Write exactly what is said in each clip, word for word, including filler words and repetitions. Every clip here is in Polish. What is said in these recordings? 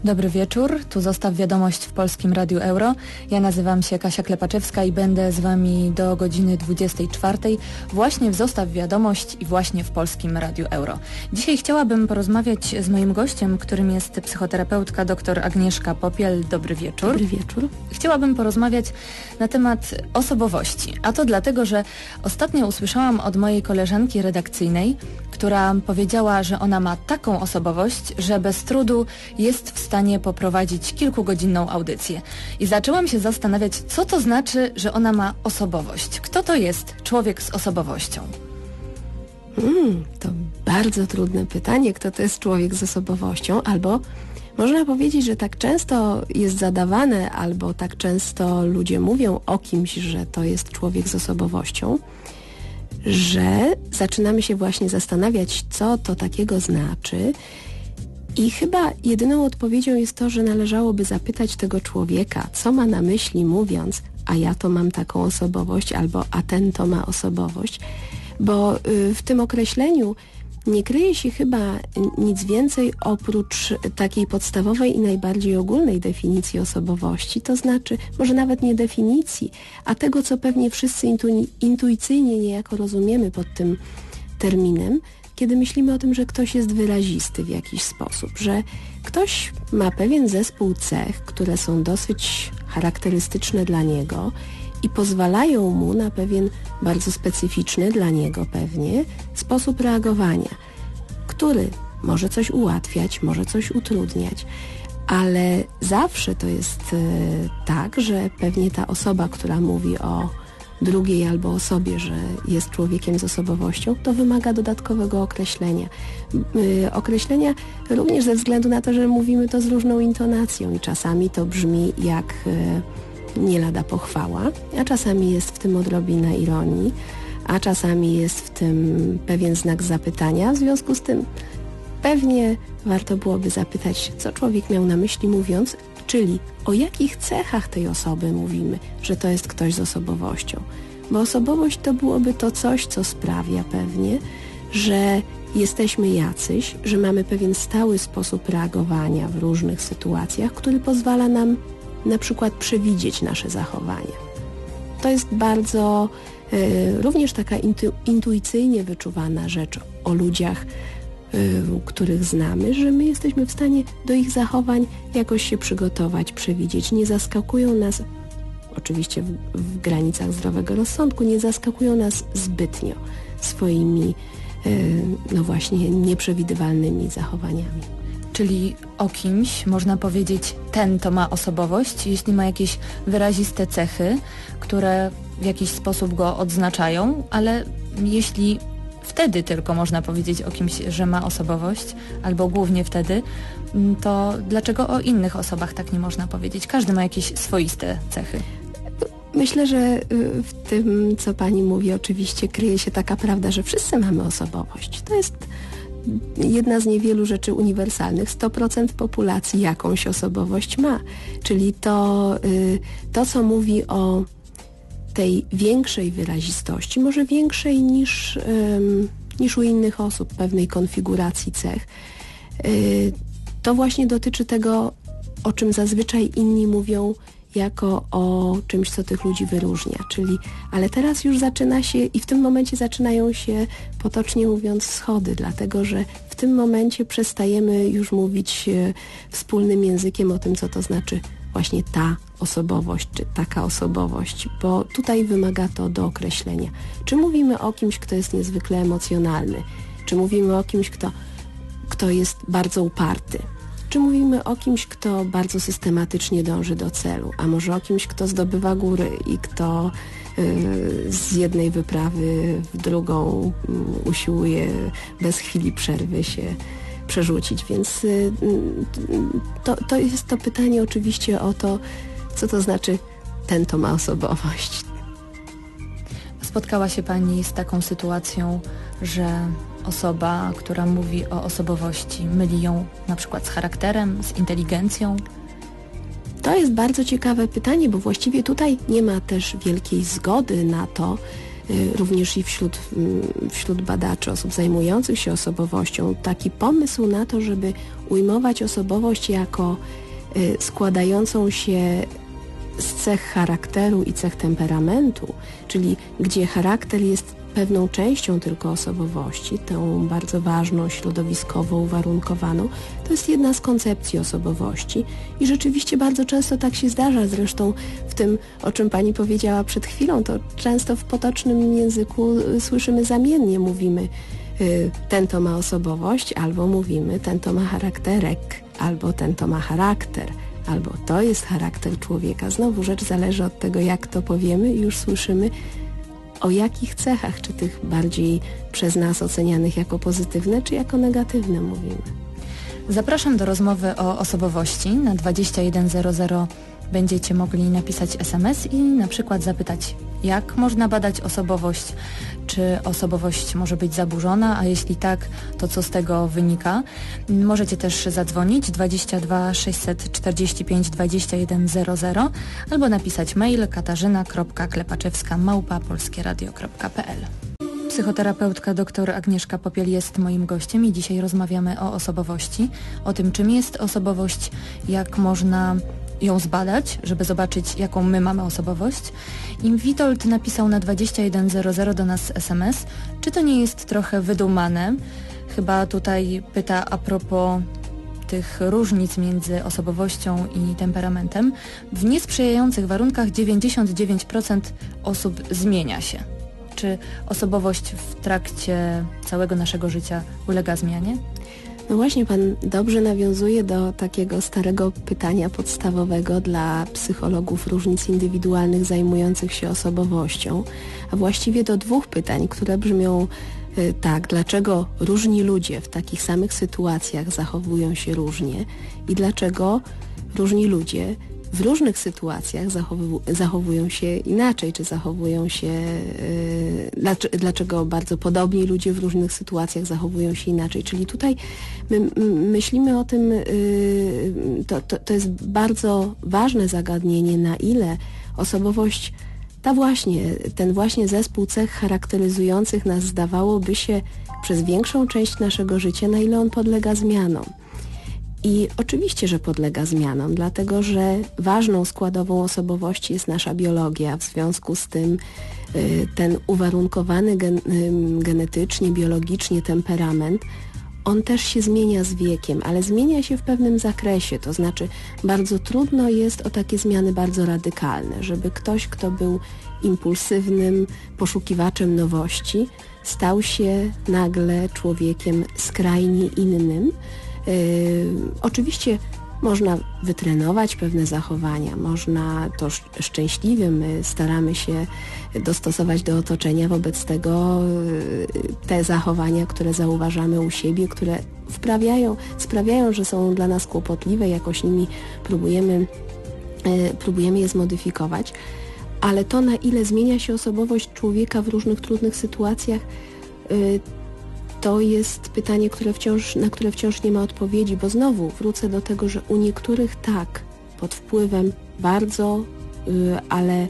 Dobry wieczór, tu Zostaw Wiadomość w Polskim Radiu Euro. Ja nazywam się Kasia Klepaczewska i będę z Wami do godziny dwudziestej czwartej właśnie w Zostaw Wiadomość i właśnie w Polskim Radiu Euro. Dzisiaj chciałabym porozmawiać z moim gościem, którym jest psychoterapeutka dr Agnieszka Popiel. Dobry wieczór. Dobry wieczór. Chciałabym porozmawiać na temat osobowości, a to dlatego, że ostatnio usłyszałam od mojej koleżanki redakcyjnej, która powiedziała, że ona ma taką osobowość, że bez trudu jest w stanie poprowadzić kilkugodzinną audycję. I zaczęłam się zastanawiać, co to znaczy, że ona ma osobowość. Kto to jest człowiek z osobowością? Hmm, to bardzo trudne pytanie, kto to jest człowiek z osobowością, albo można powiedzieć, że tak często jest zadawane, albo tak często ludzie mówią o kimś, że to jest człowiek z osobowością, że zaczynamy się właśnie zastanawiać, co to takiego znaczy. I chyba jedyną odpowiedzią jest to, że należałoby zapytać tego człowieka, co ma na myśli, mówiąc, a ja to mam taką osobowość, albo a ten to ma osobowość, bo w tym określeniu nie kryje się chyba nic więcej oprócz takiej podstawowej i najbardziej ogólnej definicji osobowości, to znaczy może nawet nie definicji, a tego, co pewnie wszyscy intu- intuicyjnie niejako rozumiemy pod tym terminem, kiedy myślimy o tym, że ktoś jest wyrazisty w jakiś sposób, że ktoś ma pewien zespół cech, które są dosyć charakterystyczne dla niego i pozwalają mu na pewien bardzo specyficzny dla niego pewnie sposób reagowania, który może coś ułatwiać, może coś utrudniać, ale zawsze to jest e, tak, że pewnie ta osoba, która mówi o drugiej albo o sobie, że jest człowiekiem z osobowością, to wymaga dodatkowego określenia. Yy, określenia również ze względu na to, że mówimy to z różną intonacją i czasami to brzmi jak yy, nie lada pochwała, a czasami jest w tym odrobina ironii, a czasami jest w tym pewien znak zapytania. W związku z tym pewnie warto byłoby zapytać, co człowiek miał na myśli mówiąc, czyli o jakich cechach tej osoby mówimy, że to jest ktoś z osobowością. Bo osobowość to byłoby to coś, co sprawia pewnie, że jesteśmy jacyś, że mamy pewien stały sposób reagowania w różnych sytuacjach, który pozwala nam na przykład przewidzieć nasze zachowania. To jest bardzo y, również taka intu, intuicyjnie wyczuwana rzecz o ludziach, których znamy, że my jesteśmy w stanie do ich zachowań jakoś się przygotować, przewidzieć. Nie zaskakują nas, oczywiście w, w granicach zdrowego rozsądku, nie zaskakują nas zbytnio swoimi, no właśnie, nieprzewidywalnymi zachowaniami. Czyli o kimś można powiedzieć, ten to ma osobowość, jeśli ma jakieś wyraziste cechy, które w jakiś sposób go odznaczają, ale jeśli wtedy tylko można powiedzieć o kimś, że ma osobowość, albo głównie wtedy, to dlaczego o innych osobach tak nie można powiedzieć? Każdy ma jakieś swoiste cechy. Myślę, że w tym, co pani mówi, oczywiście kryje się taka prawda, że wszyscy mamy osobowość. To jest jedna z niewielu rzeczy uniwersalnych. sto procent populacji jakąś osobowość ma. Czyli to, to co mówi o tej większej wyrazistości, może większej niż, um, niż u innych osób, pewnej konfiguracji cech. Yy, to właśnie dotyczy tego, o czym zazwyczaj inni mówią jako o czymś, co tych ludzi wyróżnia. Czyli, ale teraz już zaczyna się i w tym momencie zaczynają się, potocznie mówiąc, schody, dlatego że w tym momencie przestajemy już mówić e, wspólnym językiem o tym, co to znaczy właśnie ta osobowość, czy taka osobowość, bo tutaj wymaga to do określenia. Czy mówimy o kimś, kto jest niezwykle emocjonalny? Czy mówimy o kimś, kto, kto jest bardzo uparty? Czy mówimy o kimś, kto bardzo systematycznie dąży do celu? A może o kimś, kto zdobywa góry i kto yy, z jednej wyprawy w drugą yy, usiłuje bez chwili przerwy się przerzucić, więc yy, to, to jest to pytanie oczywiście o to, co to znaczy ten to ma osobowość. Spotkała się pani z taką sytuacją, że osoba, która mówi o osobowości, myli ją na przykład z charakterem, z inteligencją? To jest bardzo ciekawe pytanie, bo właściwie tutaj nie ma też wielkiej zgody na to, również i wśród, wśród badaczy, osób zajmujących się osobowością, taki pomysł na to, żeby ujmować osobowość jako składającą się z cech charakteru i cech temperamentu, czyli gdzie charakter jest pewną częścią tylko osobowości, tą bardzo ważną, środowiskowo uwarunkowaną, to jest jedna z koncepcji osobowości i rzeczywiście bardzo często tak się zdarza, zresztą w tym, o czym Pani powiedziała przed chwilą, to często w potocznym języku słyszymy zamiennie, mówimy y, ten to ma osobowość, albo mówimy ten to ma charakterek, albo ten to ma charakter, albo to jest charakter człowieka. Znowu rzecz zależy od tego, jak to powiemy i już słyszymy, o jakich cechach, czy tych bardziej przez nas ocenianych jako pozytywne, czy jako negatywne mówimy. Zapraszam do rozmowy o osobowości. Na dwadzieścia jeden zero zero będziecie mogli napisać es em es i na przykład zapytać, jak można badać osobowość, czy osobowość może być zaburzona, a jeśli tak, to co z tego wynika. Możecie też zadzwonić dwadzieścia dwa sześćset czterdzieści pięć dwadzieścia jeden zero zero albo napisać mail katarzyna kropka klepaczewska małpa polskieradio kropka pe el. Psychoterapeutka dr Agnieszka Popiel jest moim gościem i dzisiaj rozmawiamy o osobowości, o tym, czym jest osobowość, jak można ją zbadać, żeby zobaczyć, jaką my mamy osobowość. I Witold napisał na dwadzieścia jeden zero zero do nas es em es, czy to nie jest trochę wydumane? Chyba tutaj pyta a propos tych różnic między osobowością i temperamentem. W niesprzyjających warunkach dziewięćdziesiąt dziewięć procent osób zmienia się. Czy osobowość w trakcie całego naszego życia ulega zmianie? No właśnie, Pan dobrze nawiązuje do takiego starego pytania podstawowego dla psychologów różnic indywidualnych zajmujących się osobowością, a właściwie do dwóch pytań, które brzmią y, tak, dlaczego różni ludzie w takich samych sytuacjach zachowują się różnie i dlaczego różni ludzie w różnych sytuacjach zachowu, zachowują się inaczej, czy zachowują się, yy, dlaczego, dlaczego bardzo podobni ludzie w różnych sytuacjach zachowują się inaczej. Czyli tutaj my m, myślimy o tym, yy, to, to, to jest bardzo ważne zagadnienie, na ile osobowość, ta właśnie, ten właśnie zespół cech charakteryzujących nas zdawałoby się przez większą część naszego życia, na ile on podlega zmianom. I oczywiście, że podlega zmianom, dlatego że ważną składową osobowości jest nasza biologia. W związku z tym ten uwarunkowany gen, genetycznie, biologicznie temperament, on też się zmienia z wiekiem, ale zmienia się w pewnym zakresie. To znaczy bardzo trudno jest o takie zmiany bardzo radykalne, żeby ktoś, kto był impulsywnym poszukiwaczem nowości, stał się nagle człowiekiem skrajnie innym. Yy, oczywiście można wytrenować pewne zachowania, można to szczęśliwie, my staramy się dostosować do otoczenia, wobec tego yy, te zachowania, które zauważamy u siebie, które wprawiają, sprawiają, że są dla nas kłopotliwe, jakoś nimi próbujemy, yy, próbujemy je zmodyfikować, ale to, na ile zmienia się osobowość człowieka w różnych trudnych sytuacjach, yy, to jest pytanie, które wciąż, na które wciąż nie ma odpowiedzi, bo znowu wrócę do tego, że u niektórych tak, pod wpływem bardzo, yy, ale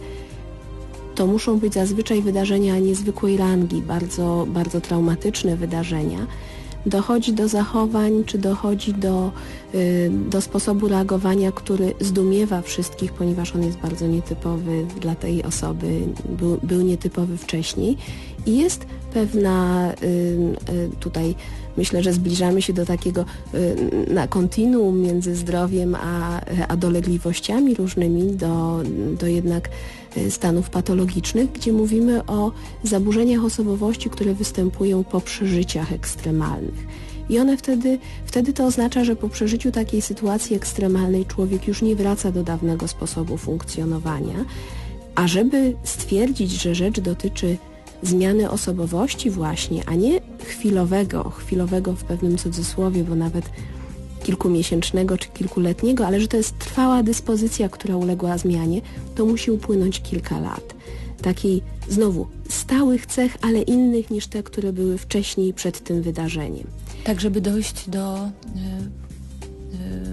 to muszą być zazwyczaj wydarzenia niezwykłej rangi, bardzo, bardzo traumatyczne wydarzenia. Dochodzi do zachowań, czy dochodzi do, yy, do sposobu reagowania, który zdumiewa wszystkich, ponieważ on jest bardzo nietypowy dla tej osoby, był, był nietypowy wcześniej i jest pewna, yy, yy, tutaj myślę, że zbliżamy się do takiego yy, na kontinuum między zdrowiem a, a dolegliwościami różnymi, do, do jednak stanów patologicznych, gdzie mówimy o zaburzeniach osobowości, które występują po przeżyciach ekstremalnych. I one wtedy, wtedy to oznacza, że po przeżyciu takiej sytuacji ekstremalnej człowiek już nie wraca do dawnego sposobu funkcjonowania, a żeby stwierdzić, że rzecz dotyczy zmiany osobowości właśnie, a nie chwilowego, chwilowego w pewnym cudzysłowie, bo nawet kilkumiesięcznego czy kilkuletniego, ale że to jest trwała dyspozycja, która uległa zmianie, to musi upłynąć kilka lat. Takiej znowu stałych cech, ale innych niż te, które były wcześniej przed tym wydarzeniem. Tak, żeby dojść do y, y,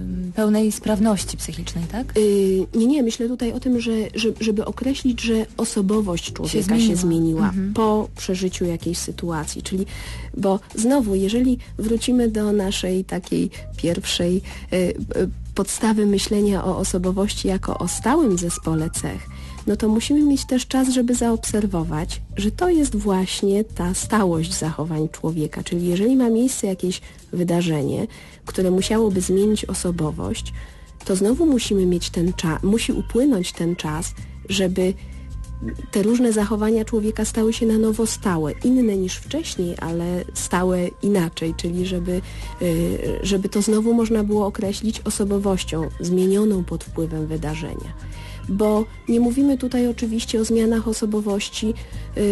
pełnej sprawności psychicznej, tak? Yy, nie, nie, myślę tutaj o tym, że, że żeby określić, że osobowość człowieka się zmieniła, się zmieniła mhm. po przeżyciu jakiejś sytuacji, czyli, bo znowu, jeżeli wrócimy do naszej takiej pierwszej yy, yy, podstawy myślenia o osobowości jako o stałym zespole cech, no to musimy mieć też czas, żeby zaobserwować, że to jest właśnie ta stałość zachowań człowieka. Czyli jeżeli ma miejsce jakieś wydarzenie, które musiałoby zmienić osobowość, to znowu musimy mieć ten czas, musi upłynąć ten czas, żeby te różne zachowania człowieka stały się na nowo stałe, inne niż wcześniej, ale stałe inaczej, czyli żeby, żeby to znowu można było określić osobowością zmienioną pod wpływem wydarzenia. Bo nie mówimy tutaj oczywiście o zmianach osobowości yy,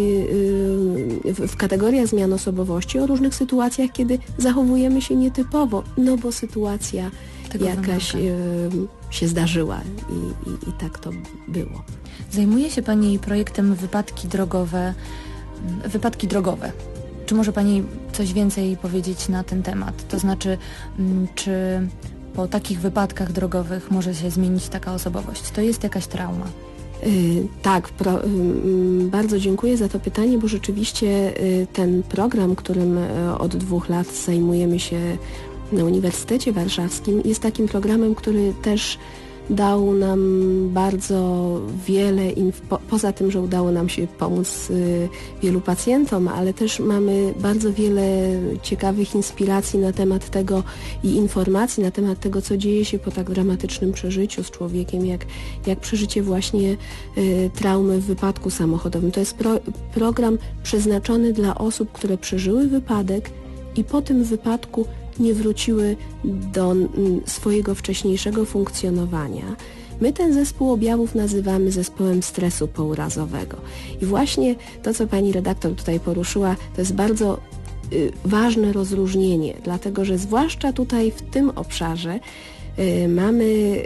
yy, w, w kategoriach zmian osobowości, o różnych sytuacjach, kiedy zachowujemy się nietypowo, no bo sytuacja Tego jakaś yy, się zdarzyła i, i, i tak to było. Zajmuje się Pani projektem wypadki drogowe, wypadki drogowe. Czy może Pani coś więcej powiedzieć na ten temat? To znaczy, czy po takich wypadkach drogowych może się zmienić taka osobowość? To jest jakaś trauma? Yy, tak, pro, yy, bardzo dziękuję za to pytanie, bo rzeczywiście yy, ten program, którym yy, od dwóch lat zajmujemy się na Uniwersytecie Warszawskim, jest takim programem, który też dał nam bardzo wiele, inf- po, poza tym, że udało nam się pomóc y, wielu pacjentom, ale też mamy bardzo wiele ciekawych inspiracji na temat tego i informacji na temat tego, co dzieje się po tak dramatycznym przeżyciu z człowiekiem, jak, jak przeżycie właśnie y, traumy w wypadku samochodowym. To jest pro, program przeznaczony dla osób, które przeżyły wypadek i po tym wypadku nie wróciły do swojego wcześniejszego funkcjonowania. My ten zespół objawów nazywamy zespołem stresu pourazowego. I właśnie to, co pani redaktor tutaj poruszyła, to jest bardzo y, ważne rozróżnienie, dlatego że zwłaszcza tutaj w tym obszarze y, mamy,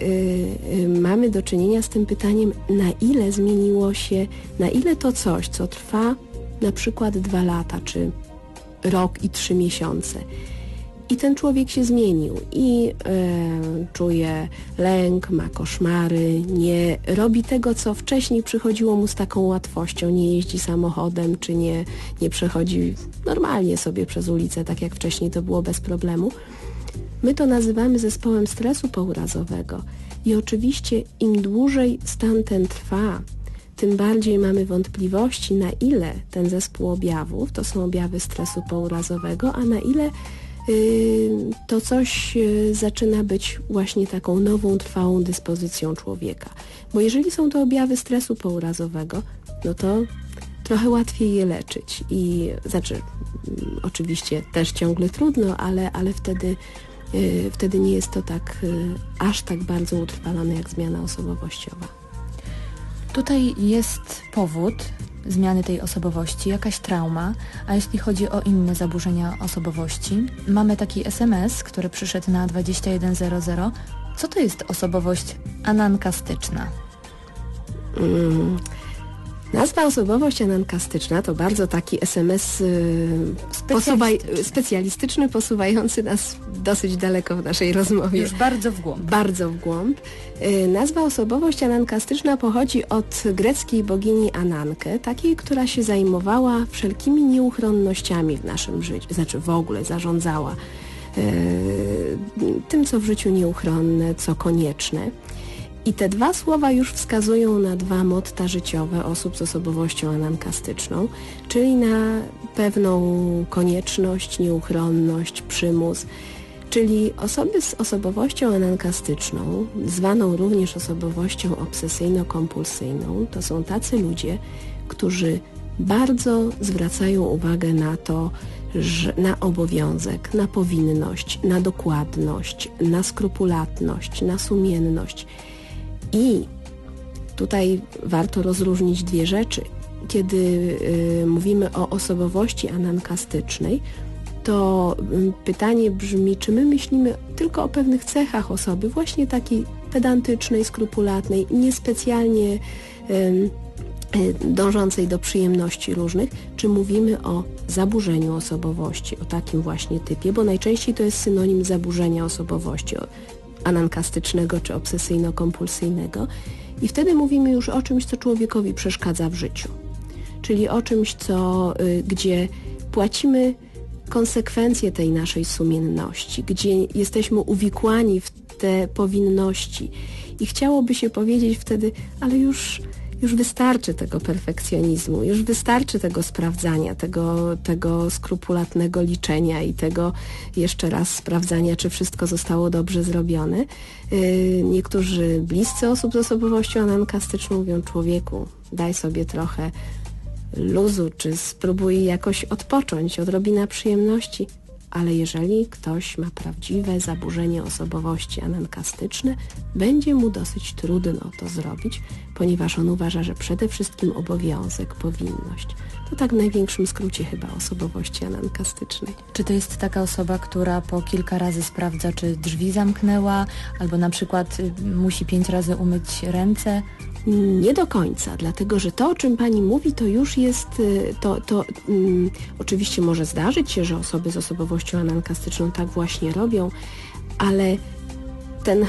y, y, mamy do czynienia z tym pytaniem, na ile zmieniło się, na ile to coś, co trwa na przykład dwa lata, czy rok i trzy miesiące, i ten człowiek się zmienił i e, czuje lęk, ma koszmary, nie robi tego, co wcześniej przychodziło mu z taką łatwością, nie jeździ samochodem, czy nie, nie przechodzi normalnie sobie przez ulicę, tak jak wcześniej to było bez problemu. My to nazywamy zespołem stresu pourazowego i oczywiście im dłużej stan ten trwa, tym bardziej mamy wątpliwości, na ile ten zespół objawów, to są objawy stresu pourazowego, a na ile to coś zaczyna być właśnie taką nową, trwałą dyspozycją człowieka. Bo jeżeli są to objawy stresu pourazowego, no to trochę łatwiej je leczyć. I znaczy, oczywiście też ciągle trudno, ale, ale wtedy, wtedy nie jest to tak aż tak bardzo utrwalone jak zmiana osobowościowa. Tutaj jest powód zmiany tej osobowości, jakaś trauma, a jeśli chodzi o inne zaburzenia osobowości, mamy taki es em es, który przyszedł na dwadzieścia jeden zero zero. Co to jest osobowość anankastyczna? Mm. Nazwa osobowość anankastyczna to bardzo taki es em es y, posuwaj, specjalistyczny, posuwający nas dosyć daleko w naszej rozmowie. Już bardzo w głąb. Bardzo w głąb. Y, nazwa osobowość anankastyczna pochodzi od greckiej bogini Anankę, takiej, która się zajmowała wszelkimi nieuchronnościami w naszym życiu, znaczy w ogóle zarządzała y, tym, co w życiu nieuchronne, co konieczne. I te dwa słowa już wskazują na dwa motta życiowe osób z osobowością anankastyczną, czyli na pewną konieczność, nieuchronność, przymus, czyli osoby z osobowością anankastyczną, zwaną również osobowością obsesyjno-kompulsyjną, to są tacy ludzie, którzy bardzo zwracają uwagę na to, że na obowiązek, na powinność, na dokładność, na skrupulatność, na sumienność. I tutaj warto rozróżnić dwie rzeczy. Kiedy y, mówimy o osobowości anankastycznej, to y, pytanie brzmi, czy my myślimy tylko o pewnych cechach osoby, właśnie takiej pedantycznej, skrupulatnej, niespecjalnie y, y, dążącej do przyjemności różnych, czy mówimy o zaburzeniu osobowości, o takim właśnie typie, bo najczęściej to jest synonim zaburzenia osobowości. anankastycznego czy obsesyjno-kompulsyjnego i wtedy mówimy już o czymś, co człowiekowi przeszkadza w życiu. Czyli o czymś, co, y, gdzie płacimy konsekwencje tej naszej sumienności, gdzie jesteśmy uwikłani w te powinności i chciałoby się powiedzieć wtedy, ale już, już wystarczy tego perfekcjonizmu, już wystarczy tego sprawdzania, tego, tego skrupulatnego liczenia i tego jeszcze raz sprawdzania, czy wszystko zostało dobrze zrobione. Yy, niektórzy bliscy osób z osobowością anankastyczną mówią, człowieku, daj sobie trochę luzu, czy spróbuj jakoś odpocząć, odrobina przyjemności. Ale jeżeli ktoś ma prawdziwe zaburzenie osobowości anankastyczne, będzie mu dosyć trudno to zrobić, ponieważ on uważa, że przede wszystkim obowiązek, powinność. To tak w największym skrócie chyba osobowości anankastycznej. Czy to jest taka osoba, która po kilka razy sprawdza, czy drzwi zamknęła, albo na przykład musi pięć razy umyć ręce? Nie do końca, dlatego że to, o czym Pani mówi, to już jest, to, to um, oczywiście może zdarzyć się, że osoby z osobowością anankastyczną tak właśnie robią, ale ten,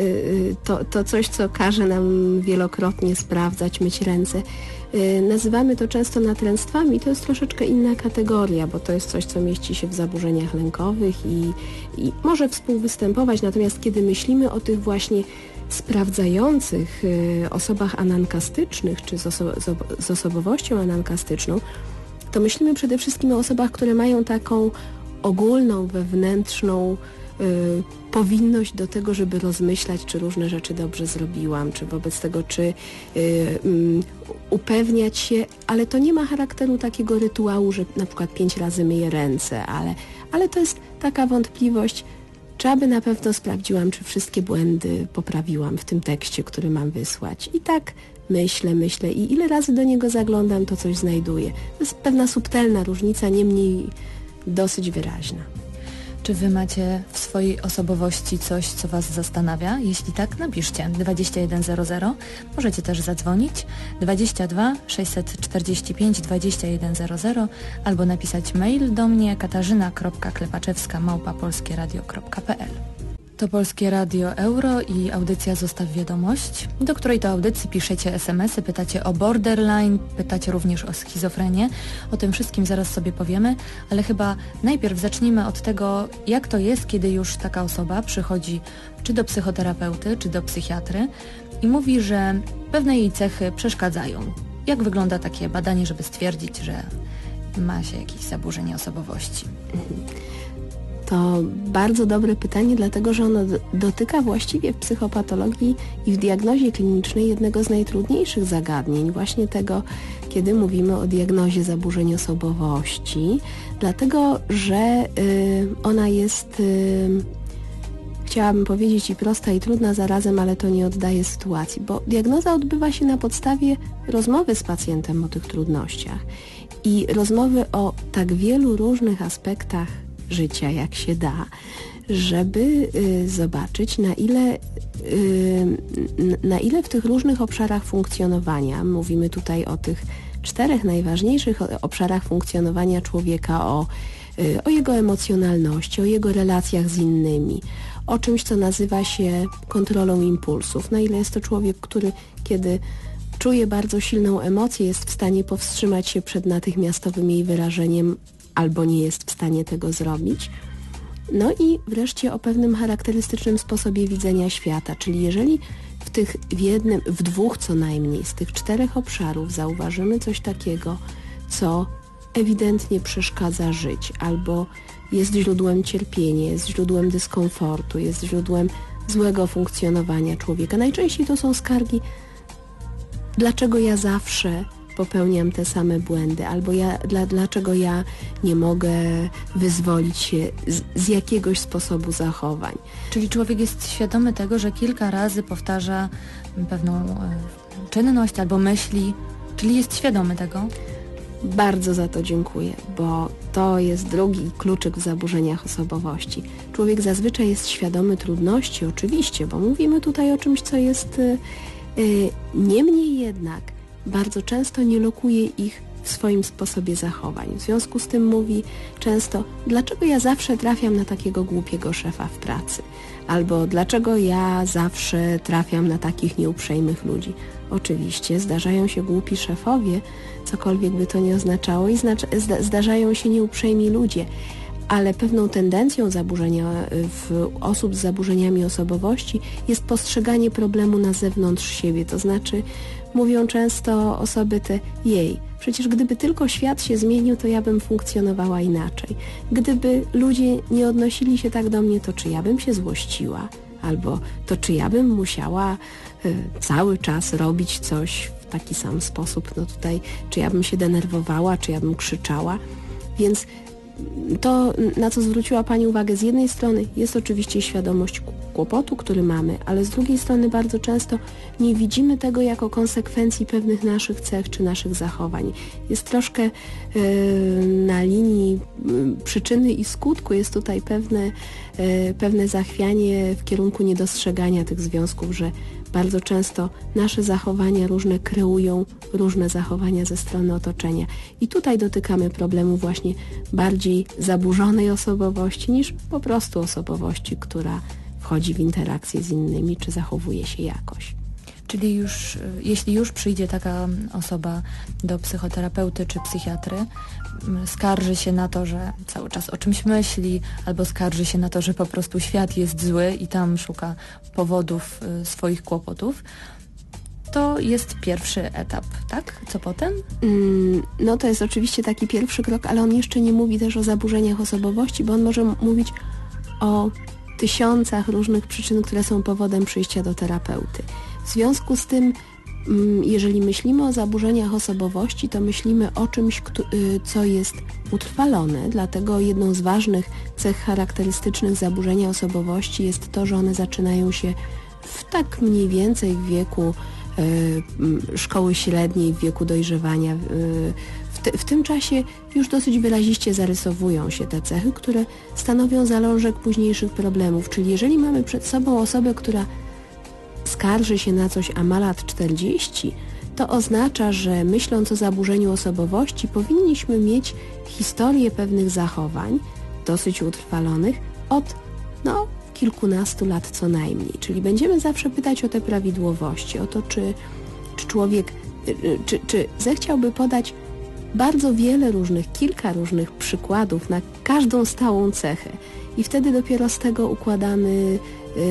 to, to coś, co każe nam wielokrotnie sprawdzać, myć ręce, nazywamy to często natręctwami. To jest troszeczkę inna kategoria, bo to jest coś, co mieści się w zaburzeniach lękowych i, i może współwystępować, natomiast kiedy myślimy o tych właśnie sprawdzających osobach anankastycznych czy z, oso- z osobowością anankastyczną, to myślimy przede wszystkim o osobach, które mają taką ogólną, wewnętrzną y, powinność do tego, żeby rozmyślać, czy różne rzeczy dobrze zrobiłam, czy wobec tego, czy y, y, upewniać się, ale to nie ma charakteru takiego rytuału, że na przykład pięć razy myję ręce, ale, ale to jest taka wątpliwość, czy aby na pewno sprawdziłam, czy wszystkie błędy poprawiłam w tym tekście, który mam wysłać. I tak myślę, myślę i ile razy do niego zaglądam, to coś znajduję. To jest pewna subtelna różnica, niemniej dosyć wyraźna. Czy Wy macie w swojej osobowości coś, co Was zastanawia? Jeśli tak, napiszcie dwadzieścia jeden zero zero. Możecie też zadzwonić dwadzieścia dwa sześćset czterdzieści pięć dwadzieścia jeden zero zero albo napisać mail do mnie katarzyna kropka klepaczewska małpa polskieradio kropka pe el. To Polskie Radio Euro i audycja Zostaw Wiadomość, do której to audycji piszecie es em esy, pytacie o borderline, pytacie również o schizofrenię. O tym wszystkim zaraz sobie powiemy, ale chyba najpierw zacznijmy od tego, jak to jest, kiedy już taka osoba przychodzi czy do psychoterapeuty, czy do psychiatry i mówi, że pewne jej cechy przeszkadzają. Jak wygląda takie badanie, żeby stwierdzić, że ma się jakieś zaburzenie osobowości? To bardzo dobre pytanie, dlatego że ono dotyka właściwie w psychopatologii i w diagnozie klinicznej jednego z najtrudniejszych zagadnień, właśnie tego, kiedy mówimy o diagnozie zaburzeń osobowości, dlatego że y, ona jest, y, chciałabym powiedzieć, i prosta, i trudna zarazem, ale to nie oddaje sytuacji, bo diagnoza odbywa się na podstawie rozmowy z pacjentem o tych trudnościach i rozmowy o tak wielu różnych aspektach życia, jak się da, żeby y, zobaczyć, na ile, y, na ile w tych różnych obszarach funkcjonowania, mówimy tutaj o tych czterech najważniejszych obszarach funkcjonowania człowieka, o, y, o jego emocjonalności, o jego relacjach z innymi, o czymś, co nazywa się kontrolą impulsów, na ile jest to człowiek, który kiedy czuje bardzo silną emocję, jest w stanie powstrzymać się przed natychmiastowym jej wyrażeniem, albo nie jest w stanie tego zrobić. No i wreszcie o pewnym charakterystycznym sposobie widzenia świata, czyli jeżeli w tych, w jednym, w dwóch co najmniej z tych czterech obszarów zauważymy coś takiego, co ewidentnie przeszkadza żyć, albo jest źródłem cierpienia, jest źródłem dyskomfortu, jest źródłem złego funkcjonowania człowieka. Najczęściej to są skargi, dlaczego ja zawsze popełniam te same błędy, albo ja, dla, dlaczego ja nie mogę wyzwolić się z, z jakiegoś sposobu zachowań. Czyli człowiek jest świadomy tego, że kilka razy powtarza pewną e, czynność albo myśli, czyli jest świadomy tego? Bardzo za to dziękuję, bo to jest drugi kluczyk w zaburzeniach osobowości. Człowiek zazwyczaj jest świadomy trudności, oczywiście, bo mówimy tutaj o czymś, co jest... Yy, niemniej jednak bardzo często nie lokuje ich w w swoim sposobie zachowań. W związku z tym mówi często, dlaczego ja zawsze trafiam na takiego głupiego szefa w pracy? Albo dlaczego ja zawsze trafiam na takich nieuprzejmych ludzi? Oczywiście zdarzają się głupi szefowie, cokolwiek by to nie oznaczało, i znac- zda- zdarzają się nieuprzejmi ludzie, ale pewną tendencją zaburzenia w osób z zaburzeniami osobowości jest postrzeganie problemu na zewnątrz siebie, to znaczy mówią często osoby te, jej, przecież gdyby tylko świat się zmienił, to ja bym funkcjonowała inaczej. Gdyby ludzie nie odnosili się tak do mnie, to czy ja bym się złościła? Albo to czy ja bym musiała y, cały czas robić coś w taki sam sposób? No tutaj, czy ja bym się denerwowała, czy ja bym krzyczała? Więc to, na co zwróciła Pani uwagę, z jednej strony jest oczywiście świadomość kłopotu, który mamy, ale z drugiej strony bardzo często nie widzimy tego jako konsekwencji pewnych naszych cech czy naszych zachowań. Jest troszkę yy, na linii yy, przyczyny i skutku, jest tutaj pewne, yy, pewne zachwianie w kierunku niedostrzegania tych związków, że bardzo często nasze zachowania różne kreują różne zachowania ze strony otoczenia. I tutaj dotykamy problemu właśnie bardziej zaburzonej osobowości niż po prostu osobowości, która wchodzi w interakcję z innymi czy zachowuje się jakoś. Czyli już, jeśli już przyjdzie taka osoba do psychoterapeuty czy psychiatry, skarży się na to, że cały czas o czymś myśli, albo skarży się na to, że po prostu świat jest zły i tam szuka powodów swoich kłopotów, to jest pierwszy etap, tak? Co potem? Mm, no to jest oczywiście taki pierwszy krok, ale on jeszcze nie mówi też o zaburzeniach osobowości, bo on może mówić o tysiącach różnych przyczyn, które są powodem przyjścia do terapeuty. W związku z tym, jeżeli myślimy o zaburzeniach osobowości, to myślimy o czymś, co jest utrwalone, dlatego jedną z ważnych cech charakterystycznych zaburzenia osobowości jest to, że one zaczynają się w tak mniej więcej w wieku szkoły średniej, w wieku dojrzewania. W, te, w tym czasie już dosyć wyraziście zarysowują się te cechy, które stanowią zalążek późniejszych problemów. Czyli jeżeli mamy przed sobą osobę, która skarży się na coś, a ma lat czterdzieści, to oznacza, że myśląc o zaburzeniu osobowości powinniśmy mieć historię pewnych zachowań, dosyć utrwalonych, od no, kilkunastu lat co najmniej. Czyli będziemy zawsze pytać o te prawidłowości, o to, czy, czy człowiek, czy, czy zechciałby podać bardzo wiele różnych, kilka różnych przykładów na każdą stałą cechę. I wtedy dopiero z tego układamy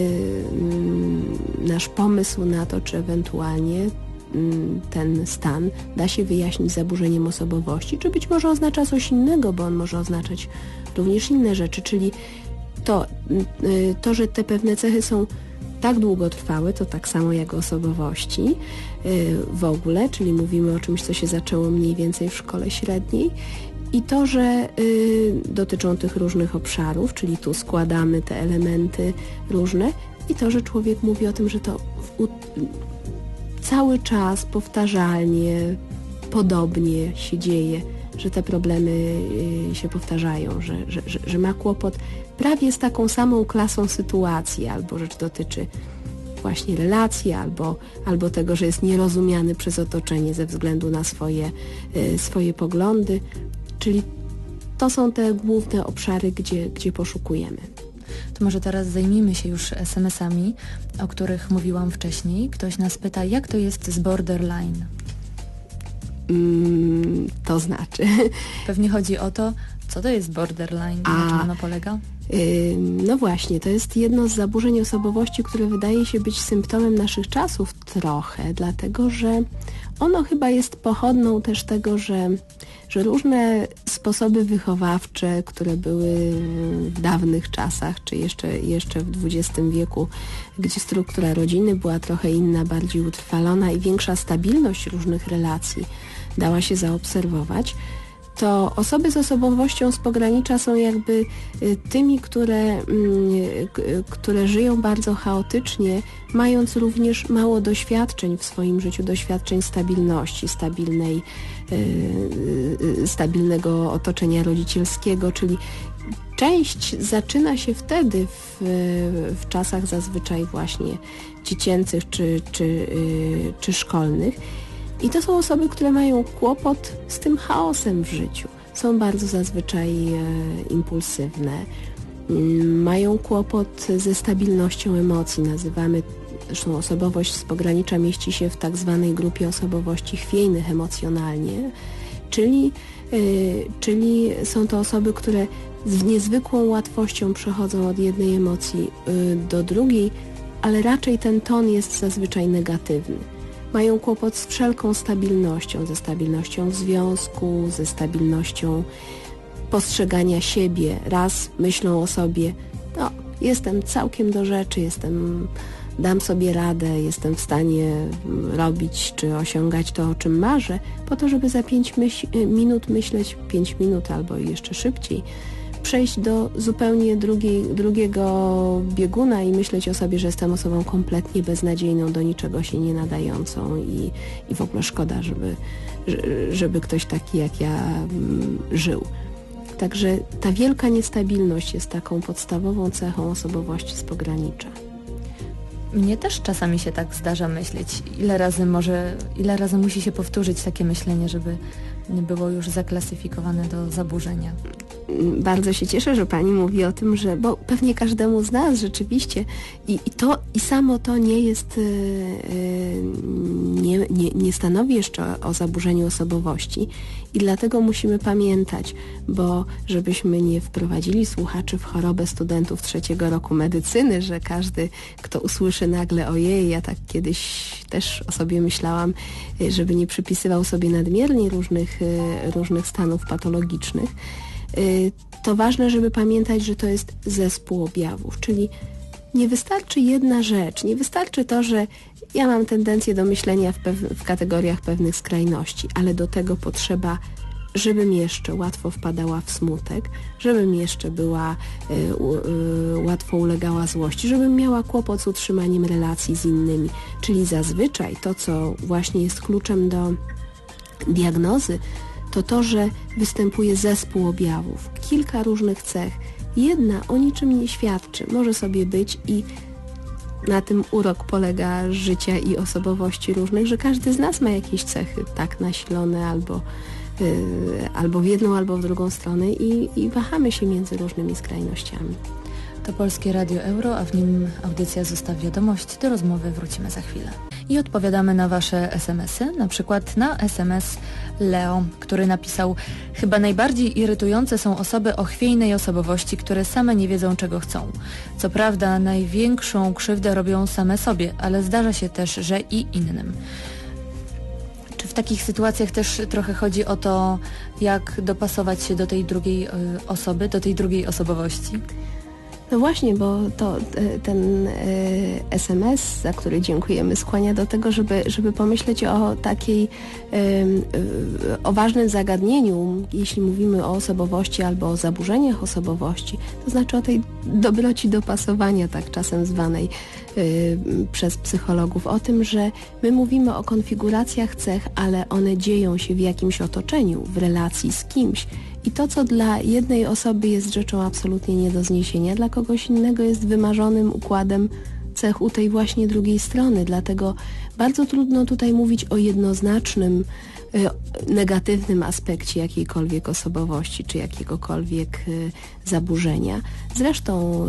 nasz pomysł na to, czy ewentualnie ten stan da się wyjaśnić zaburzeniem osobowości, czy być może oznacza coś innego, bo on może oznaczać również inne rzeczy, czyli to, to że te pewne cechy są tak długotrwałe, to tak samo jak osobowości w ogóle, czyli mówimy o czymś, co się zaczęło mniej więcej w szkole średniej, i to, że y, dotyczą tych różnych obszarów, czyli tu składamy te elementy różne, i to, że człowiek mówi o tym, że to w, u, cały czas powtarzalnie, podobnie się dzieje, że te problemy y, się powtarzają, że, że, że, że ma kłopot prawie z taką samą klasą sytuacji, albo rzecz dotyczy właśnie relacji, albo, albo tego, że jest nierozumiany przez otoczenie ze względu na swoje, y, swoje poglądy. Czyli to są te główne obszary, gdzie, gdzie poszukujemy. To może teraz zajmijmy się już es em esami, o których mówiłam wcześniej. Ktoś nas pyta, jak to jest z borderline? Mm, to znaczy? Pewnie chodzi o to, co to jest borderline, A, na czym ono polega? Yy, no właśnie, to jest jedno z zaburzeń osobowości, które wydaje się być symptomem naszych czasów trochę, dlatego że ono chyba jest pochodną też tego, że, że różne sposoby wychowawcze, które były w dawnych czasach, czy jeszcze, jeszcze w dwudziestym wieku, gdzie struktura rodziny była trochę inna, bardziej utrwalona i większa stabilność różnych relacji dała się zaobserwować, to osoby z osobowością z pogranicza są jakby tymi, które, które żyją bardzo chaotycznie, mając również mało doświadczeń w swoim życiu, doświadczeń stabilności, stabilnej, stabilnego otoczenia rodzicielskiego, czyli część zaczyna się wtedy w, w czasach zazwyczaj właśnie dziecięcych czy, czy, czy szkolnych. I to są osoby, które mają kłopot z tym chaosem w życiu. Są bardzo zazwyczaj e, impulsywne, m, mają kłopot ze stabilnością emocji. Nazywamy, zresztą osobowość z pogranicza mieści się w tak zwanej grupie osobowości chwiejnych emocjonalnie, czyli, e, czyli są to osoby, które z niezwykłą łatwością przechodzą od jednej emocji e, do drugiej, ale raczej ten ton jest zazwyczaj negatywny. Mają kłopot z wszelką stabilnością, ze stabilnością w związku, ze stabilnością postrzegania siebie. Raz myślą o sobie, no jestem całkiem do rzeczy, jestem, dam sobie radę, jestem w stanie robić czy osiągać to, o czym marzę, po to, żeby za pięć myśl, minut myśleć, pięć minut albo jeszcze szybciej, przejść do zupełnie drugiej, drugiego bieguna i myśleć o sobie, że jestem osobą kompletnie beznadziejną, do niczego się nie nadającą i, i w ogóle szkoda, żeby, żeby ktoś taki jak ja mm, żył. Także ta wielka niestabilność jest taką podstawową cechą osobowości z pogranicza. Mnie też czasami się tak zdarza myśleć, ile razy może, ile razy musi się powtórzyć takie myślenie, żeby nie było już zaklasyfikowane do zaburzenia. Bardzo się cieszę, że Pani mówi o tym, że, bo pewnie każdemu z nas rzeczywiście i, i to i samo to nie jest, yy, nie, nie, nie stanowi jeszcze o zaburzeniu osobowości i dlatego musimy pamiętać, bo żebyśmy nie wprowadzili słuchaczy w chorobę studentów trzeciego roku medycyny, że każdy, kto usłyszy nagle ojej, ja tak kiedyś też o sobie myślałam, żeby nie przypisywał sobie nadmiernie różnych, różnych stanów patologicznych, to ważne, żeby pamiętać, że to jest zespół objawów, czyli nie wystarczy jedna rzecz, nie wystarczy to, że ja mam tendencję do myślenia w, pew- w kategoriach pewnych skrajności, ale do tego potrzeba, żebym jeszcze łatwo wpadała w smutek, żebym jeszcze była, y, y, łatwo ulegała złości, żebym miała kłopot z utrzymaniem relacji z innymi, czyli zazwyczaj to, co właśnie jest kluczem do diagnozy, to to, że występuje zespół objawów, kilka różnych cech. Jedna o niczym nie świadczy, może sobie być i na tym urok polega życia i osobowości różnych, że każdy z nas ma jakieś cechy tak nasilone albo, yy, albo w jedną, albo w drugą stronę i, i wahamy się między różnymi skrajnościami. To Polskie Radio Euro, a w nim audycja Zostaw Wiadomość. Do rozmowy wrócimy za chwilę. I odpowiadamy na Wasze es em esy, na przykład na es em es Leo, który napisał: chyba najbardziej irytujące są osoby o chwiejnej osobowości, które same nie wiedzą, czego chcą. Co prawda największą krzywdę robią same sobie, ale zdarza się też, że i innym. Czy w takich sytuacjach też trochę chodzi o to, jak dopasować się do tej drugiej y, osoby, do tej drugiej osobowości? No właśnie, bo to ten es em es, za który dziękujemy, skłania do tego, żeby, żeby pomyśleć o takiej, o ważnym zagadnieniu, jeśli mówimy o osobowości albo o zaburzeniach osobowości, to znaczy o tej dobroci dopasowania, tak czasem zwanej przez psychologów, o tym, że my mówimy o konfiguracjach cech, ale one dzieją się w jakimś otoczeniu, w relacji z kimś. I to, co dla jednej osoby jest rzeczą absolutnie nie do zniesienia, dla kogoś innego jest wymarzonym układem cech u tej właśnie drugiej strony. Dlatego bardzo trudno tutaj mówić o jednoznacznym, y, negatywnym aspekcie jakiejkolwiek osobowości czy jakiegokolwiek y, zaburzenia. Zresztą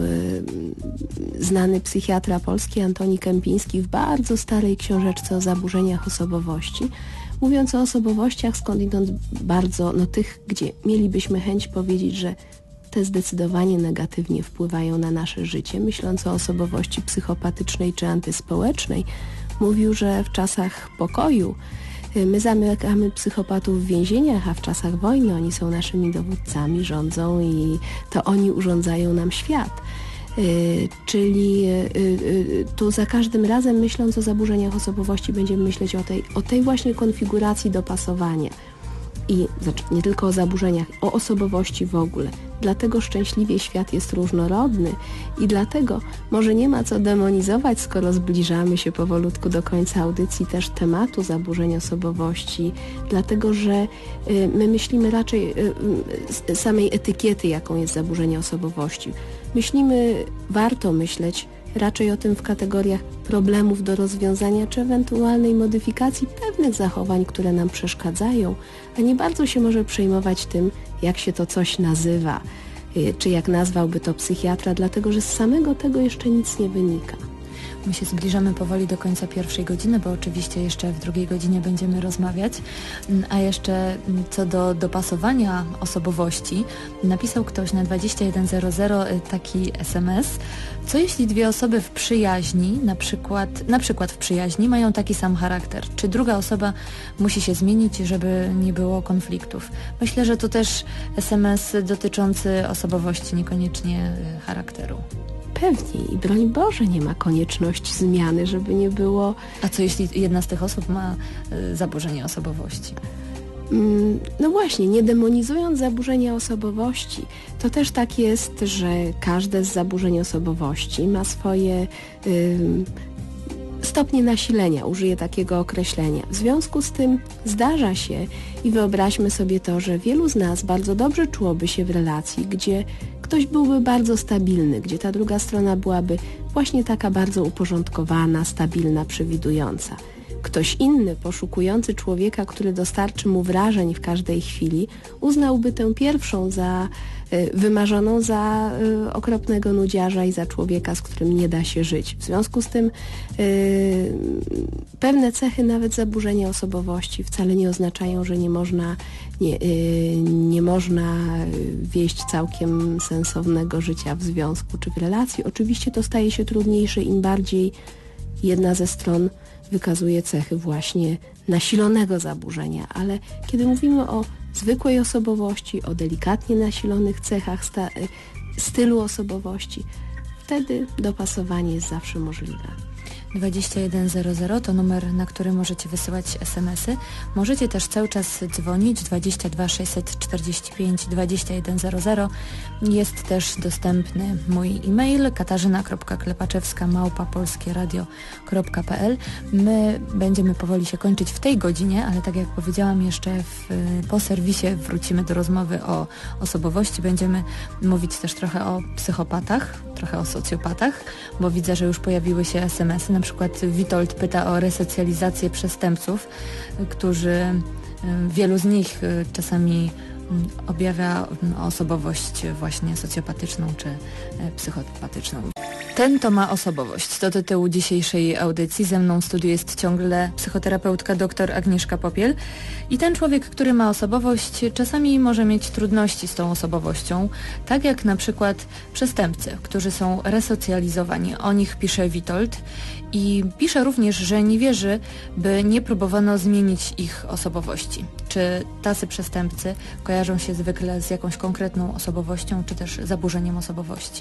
y, znany psychiatra polski Antoni Kępiński w bardzo starej książeczce o zaburzeniach osobowości, mówiąc o osobowościach skądinąd bardzo, no tych, gdzie mielibyśmy chęć powiedzieć, że te zdecydowanie negatywnie wpływają na nasze życie, myśląc o osobowości psychopatycznej czy antyspołecznej, mówił, że w czasach pokoju my zamykamy psychopatów w więzieniach, a w czasach wojny oni są naszymi dowódcami, rządzą i to oni urządzają nam świat. Yy, czyli yy, tu za każdym razem, myśląc o zaburzeniach osobowości, będziemy myśleć o tej, o tej właśnie konfiguracji dopasowania i znaczy nie tylko o zaburzeniach, o osobowości w ogóle. Dlatego szczęśliwie świat jest różnorodny i dlatego może nie ma co demonizować, skoro zbliżamy się powolutku do końca audycji też tematu zaburzeń osobowości, dlatego że y, my myślimy raczej y, y, samej etykiety, jaką jest zaburzenie osobowości. Myślimy, warto myśleć raczej o tym w kategoriach problemów do rozwiązania, czy ewentualnej modyfikacji pewnych zachowań, które nam przeszkadzają, a nie bardzo się może przejmować tym, jak się to coś nazywa, czy jak nazwałby to psychiatra, dlatego że z samego tego jeszcze nic nie wynika. My się zbliżamy powoli do końca pierwszej godziny, bo oczywiście jeszcze w drugiej godzinie będziemy rozmawiać. A jeszcze co do dopasowania osobowości, napisał ktoś na dwadzieścia jeden zero zero taki es em es. Co jeśli dwie osoby w przyjaźni, na przykład, na przykład w przyjaźni, mają taki sam charakter? Czy druga osoba musi się zmienić, żeby nie było konfliktów? Myślę, że to też es em es dotyczący osobowości, niekoniecznie charakteru. Pewnie i broń Boże nie ma konieczności zmiany, żeby nie było... A co jeśli jedna z tych osób ma y, zaburzenie osobowości? Mm, no właśnie, nie demonizując zaburzenia osobowości, to też tak jest, że każde z zaburzeń osobowości ma swoje y, stopnie nasilenia, użyję takiego określenia. W związku z tym zdarza się i wyobraźmy sobie to, że wielu z nas bardzo dobrze czułoby się w relacji, gdzie ktoś byłby bardzo stabilny, gdzie ta druga strona byłaby właśnie taka bardzo uporządkowana, stabilna, przewidująca. Ktoś inny, poszukujący człowieka, który dostarczy mu wrażeń w każdej chwili, uznałby tę pierwszą za y, wymarzoną za y, okropnego nudziarza i za człowieka, z którym nie da się żyć. W związku z tym y, pewne cechy, nawet zaburzenia osobowości, wcale nie oznaczają, że nie można, nie, y, nie można wieść całkiem sensownego życia w związku czy w relacji. Oczywiście to staje się trudniejsze, im bardziej jedna ze stron wykazuje cechy właśnie nasilonego zaburzenia, ale kiedy mówimy o zwykłej osobowości, o delikatnie nasilonych cechach sta- stylu osobowości, wtedy dopasowanie jest zawsze możliwe. dwadzieścia jeden zero zero to numer, na który możecie wysyłać es em esy. Możecie też cały czas dzwonić dwadzieścia dwa sześćset czterdzieści pięć dwadzieścia jeden zero zero. Jest też dostępny mój e-mail katarzyna kropka klepaczewska małpa polskie radio kropka pe el. My będziemy powoli się kończyć w tej godzinie, ale tak jak powiedziałam, jeszcze w, po serwisie wrócimy do rozmowy o osobowości. Będziemy mówić też trochę o psychopatach, trochę o socjopatach, bo widzę, że już pojawiły się es em esy. Na przykład Witold pyta o resocjalizację przestępców, którzy, wielu z nich czasami objawia osobowość właśnie socjopatyczną czy psychopatyczną. Ten to ma osobowość. To tytuł dzisiejszej audycji. Ze mną w studiu jest ciągle psychoterapeutka dr Agnieszka Popiel. I ten człowiek, który ma osobowość, czasami może mieć trudności z tą osobowością, tak jak na przykład przestępcy, którzy są resocjalizowani. O nich pisze Witold i pisze również, że nie wierzy, by nie próbowano zmienić ich osobowości. Czy tacy przestępcy kojarzą się zwykle z jakąś konkretną osobowością, czy też zaburzeniem osobowości?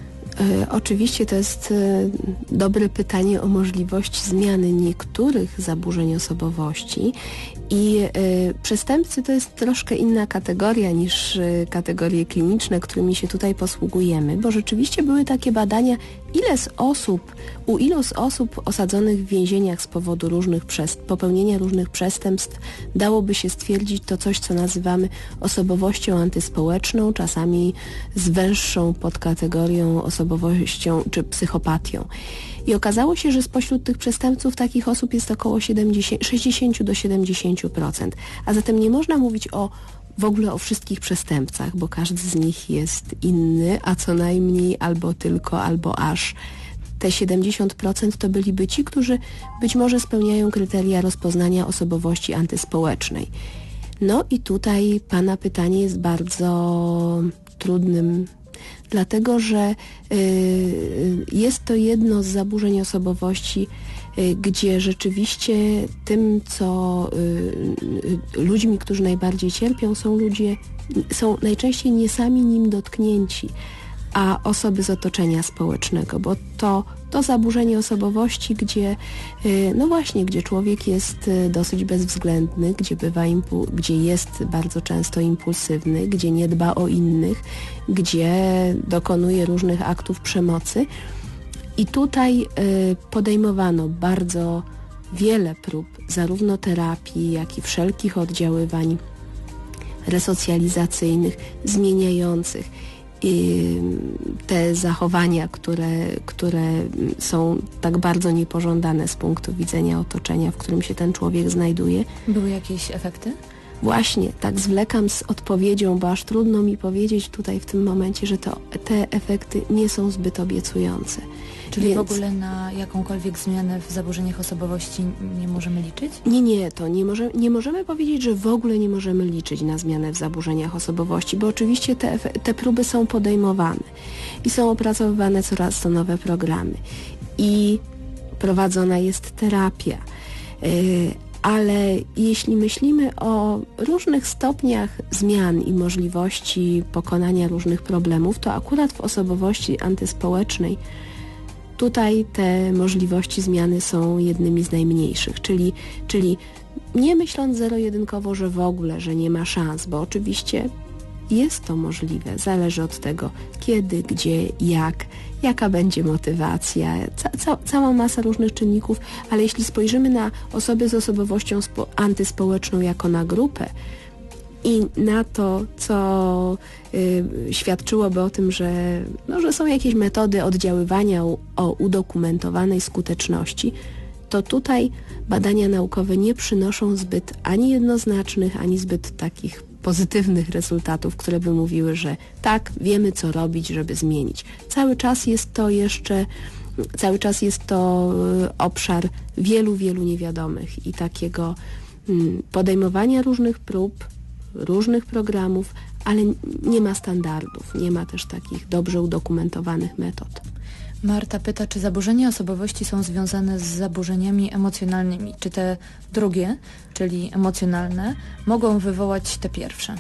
E, oczywiście to jest e, dobre pytanie o możliwość zmiany niektórych zaburzeń osobowości i e, przestępcy to jest troszkę inna kategoria niż e, kategorie kliniczne, którymi się tutaj posługujemy, bo rzeczywiście były takie badania, ile z osób, u ilu z osób osadzonych w więzieniach z powodu różnych przest- popełnienia różnych przestępstw dałoby się stwierdzić to coś, co nazywamy osobowością antyspołeczną, czasami z węższą podkategorią osobowością czy psychopatią. I okazało się, że spośród tych przestępców takich osób jest około siedemdziesiąt, sześćdziesiąt do siedemdziesięciu procent. A zatem nie można mówić o w ogóle o wszystkich przestępcach, bo każdy z nich jest inny, a co najmniej albo tylko, albo aż. Te siedemdziesiąt procent to byliby ci, którzy być może spełniają kryteria rozpoznania osobowości antyspołecznej. No i tutaj Pana pytanie jest bardzo trudnym, dlatego że y, jest to jedno z zaburzeń osobowości, y, gdzie rzeczywiście tym, co y, y, ludźmi, którzy najbardziej cierpią, są ludzie, są najczęściej nie sami nim dotknięci, a osoby z otoczenia społecznego, bo to, to zaburzenie osobowości, gdzie, no właśnie, gdzie człowiek jest dosyć bezwzględny, gdzie bywa impu- gdzie jest bardzo często impulsywny, gdzie nie dba o innych, gdzie dokonuje różnych aktów przemocy. I tutaj podejmowano bardzo wiele prób, zarówno terapii, jak i wszelkich oddziaływań resocjalizacyjnych, zmieniających. te zachowania, które, które są tak bardzo niepożądane z punktu widzenia otoczenia, w którym się ten człowiek znajduje. Były jakieś efekty? Właśnie, tak zwlekam z odpowiedzią, bo aż trudno mi powiedzieć tutaj w tym momencie, że to, te efekty nie są zbyt obiecujące. Czyli Więc... w ogóle na jakąkolwiek zmianę w zaburzeniach osobowości nie możemy liczyć? Nie, nie, to nie, może, nie możemy powiedzieć, że w ogóle nie możemy liczyć na zmianę w zaburzeniach osobowości, bo oczywiście te, te próby są podejmowane i są opracowywane coraz to nowe programy i prowadzona jest terapia. Yy, ale jeśli myślimy o różnych stopniach zmian i możliwości pokonania różnych problemów, to akurat w osobowości antyspołecznej tutaj te możliwości zmiany są jednymi z najmniejszych, czyli, czyli nie myśląc zero-jedynkowo, że w ogóle, że nie ma szans, bo oczywiście jest to możliwe, zależy od tego kiedy, gdzie, jak, jaka będzie motywacja, ca, ca, cała masa różnych czynników, ale jeśli spojrzymy na osoby z osobowością spo, antyspołeczną jako na grupę i na to, co y, świadczyłoby o tym, że, no, że są jakieś metody oddziaływania o, o udokumentowanej skuteczności, to tutaj badania naukowe nie przynoszą zbyt ani jednoznacznych, ani zbyt takich pozytywnych rezultatów, które by mówiły, że tak, wiemy co robić, żeby zmienić. Cały czas jest to jeszcze, cały czas jest to obszar wielu, wielu niewiadomych i takiego mm, podejmowania różnych prób, różnych programów, ale nie ma standardów, nie ma też takich dobrze udokumentowanych metod. Marta pyta, czy zaburzenia osobowości są związane z zaburzeniami emocjonalnymi? Czy te drugie, czyli emocjonalne, mogą wywołać te pierwsze?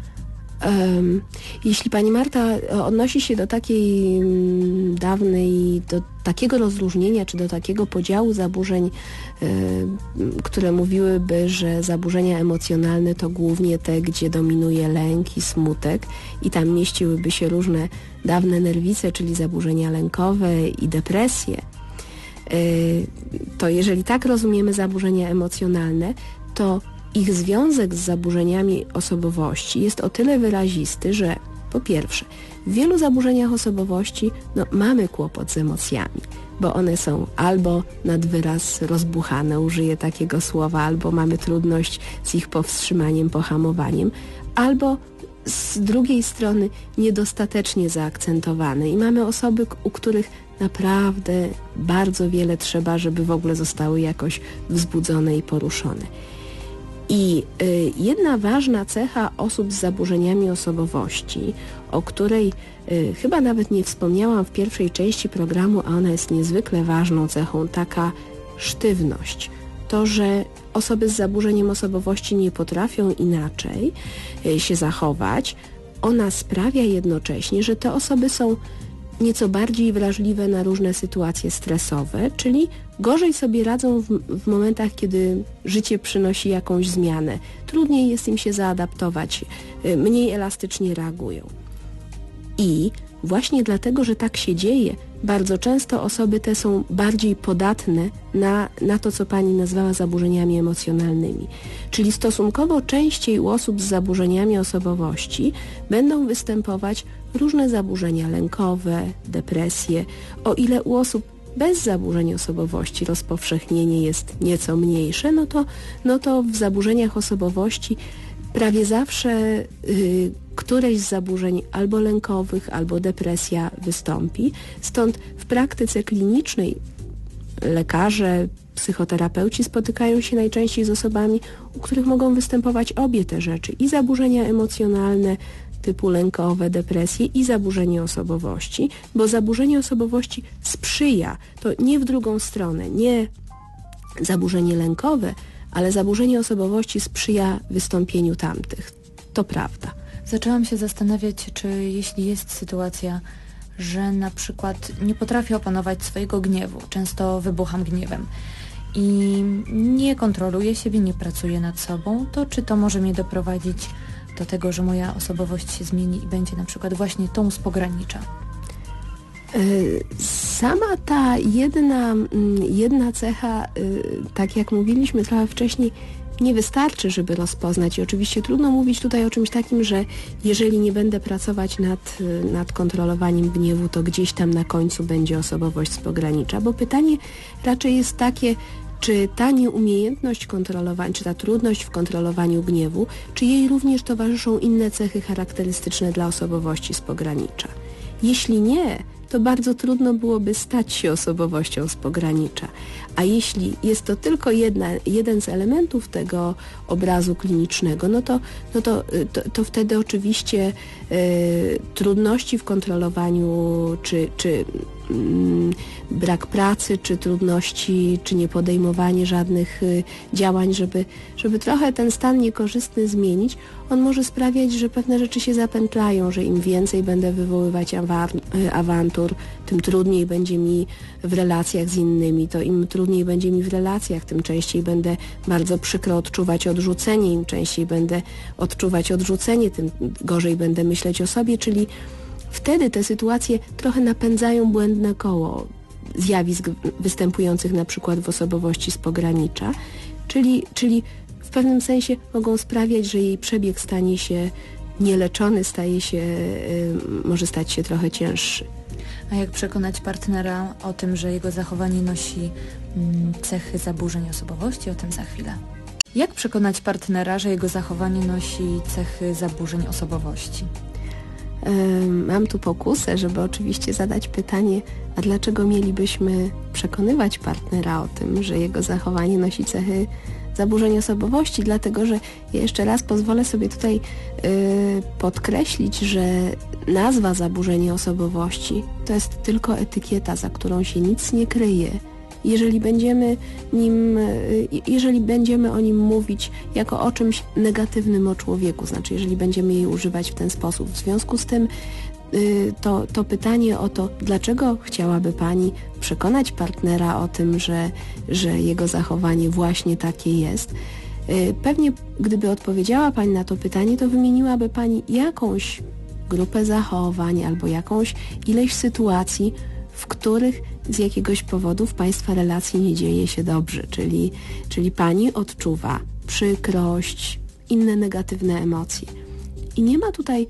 Um, jeśli pani Marta odnosi się do takiej um, dawnej, do takiego rozróżnienia, czy do takiego podziału zaburzeń, um, które mówiłyby, że zaburzenia emocjonalne to głównie te, gdzie dominuje lęk i smutek i tam mieściłyby się różne dawne nerwice, czyli zaburzenia lękowe i depresje, um, to jeżeli tak rozumiemy zaburzenia emocjonalne, to ich związek z zaburzeniami osobowości jest o tyle wyrazisty, że po pierwsze, w wielu zaburzeniach osobowości no, mamy kłopot z emocjami, bo one są albo nad wyraz rozbuchane, użyję takiego słowa, albo mamy trudność z ich powstrzymaniem, pohamowaniem, albo z drugiej strony niedostatecznie zaakcentowane i mamy osoby, u których naprawdę bardzo wiele trzeba, żeby w ogóle zostały jakoś wzbudzone i poruszone. I y, jedna ważna cecha osób z zaburzeniami osobowości, o której y, chyba nawet nie wspomniałam w pierwszej części programu, a ona jest niezwykle ważną cechą, taka sztywność. To, że osoby z zaburzeniem osobowości nie potrafią inaczej y, się zachować, ona sprawia jednocześnie, że te osoby są nieco bardziej wrażliwe na różne sytuacje stresowe, czyli gorzej sobie radzą w, w momentach, kiedy życie przynosi jakąś zmianę. Trudniej jest im się zaadaptować, mniej elastycznie reagują. I właśnie dlatego, że tak się dzieje, bardzo często osoby te są bardziej podatne na, na to, co pani nazwała zaburzeniami emocjonalnymi. Czyli stosunkowo częściej u osób z zaburzeniami osobowości będą występować różne zaburzenia lękowe, depresje, o ile u osób bez zaburzeń osobowości rozpowszechnienie jest nieco mniejsze, no to, no to w zaburzeniach osobowości prawie zawsze y, któreś z zaburzeń albo lękowych, albo depresja wystąpi. Stąd w praktyce klinicznej lekarze, psychoterapeuci spotykają się najczęściej z osobami, u których mogą występować obie te rzeczy, i zaburzenia emocjonalne typu lękowe, depresje, i zaburzenie osobowości, bo zaburzenie osobowości sprzyja, to nie w drugą stronę, nie zaburzenie lękowe, ale zaburzenie osobowości sprzyja wystąpieniu tamtych. To prawda. Zaczęłam się zastanawiać, czy jeśli jest sytuacja, że na przykład nie potrafię opanować swojego gniewu, często wybucham gniewem i nie kontroluję siebie, nie pracuję nad sobą, to czy to może mnie doprowadzić do tego, że moja osobowość się zmieni i będzie na przykład właśnie tą z pogranicza? Sama ta jedna, jedna cecha, tak jak mówiliśmy trochę wcześniej, nie wystarczy, żeby rozpoznać. I oczywiście trudno mówić tutaj o czymś takim, że jeżeli nie będę pracować nad, nad kontrolowaniem gniewu, to gdzieś tam na końcu będzie osobowość z pogranicza, bo pytanie raczej jest takie, czy ta nieumiejętność kontrolowania, czy ta trudność w kontrolowaniu gniewu, czy jej również towarzyszą inne cechy charakterystyczne dla osobowości z pogranicza. Jeśli nie, to bardzo trudno byłoby stać się osobowością z pogranicza. A jeśli jest to tylko jedna, jeden z elementów tego obrazu klinicznego, no to, no to, to, to wtedy oczywiście y, trudności w kontrolowaniu, czy, czy mm, brak pracy, czy trudności, czy niepodejmowanie żadnych y, działań, żeby, żeby trochę ten stan niekorzystny zmienić, on może sprawiać, że pewne rzeczy się zapętlają, że im więcej będę wywoływać awar- awantur, tym trudniej będzie mi w relacjach z innymi, to im trudniej będzie mi w relacjach, tym częściej będę bardzo przykro odczuwać odrzucenie, im częściej będę odczuwać odrzucenie, tym gorzej będę myśleć o sobie, czyli wtedy te sytuacje trochę napędzają błędne koło zjawisk występujących na przykład w osobowości z pogranicza, czyli, czyli w pewnym sensie mogą sprawiać, że jej przebieg stanie się nieleczony, staje się, y, może stać się trochę cięższy. A jak przekonać partnera o tym, że jego zachowanie nosi mm, cechy zaburzeń osobowości? O tym za chwilę. Jak przekonać partnera, że jego zachowanie nosi cechy zaburzeń osobowości? Mam tu pokusę, żeby oczywiście zadać pytanie, a dlaczego mielibyśmy przekonywać partnera o tym, że jego zachowanie nosi cechy zaburzeń osobowości, dlatego że ja jeszcze raz pozwolę sobie tutaj yy, podkreślić, że nazwa zaburzenie osobowości to jest tylko etykieta, za którą się nic nie kryje. Jeżeli będziemy nim, yy, jeżeli będziemy o nim mówić jako o czymś negatywnym o człowieku, znaczy jeżeli będziemy jej używać w ten sposób, w związku z tym yy, to, to pytanie o to, dlaczego chciałaby Pani przekonać partnera o tym, że, że jego zachowanie właśnie takie jest. Pewnie gdyby odpowiedziała Pani na to pytanie, to wymieniłaby Pani jakąś grupę zachowań albo jakąś ileś sytuacji, w których z jakiegoś powodu w Państwa relacji nie dzieje się dobrze, czyli, czyli Pani odczuwa przykrość, inne negatywne emocje. I nie ma tutaj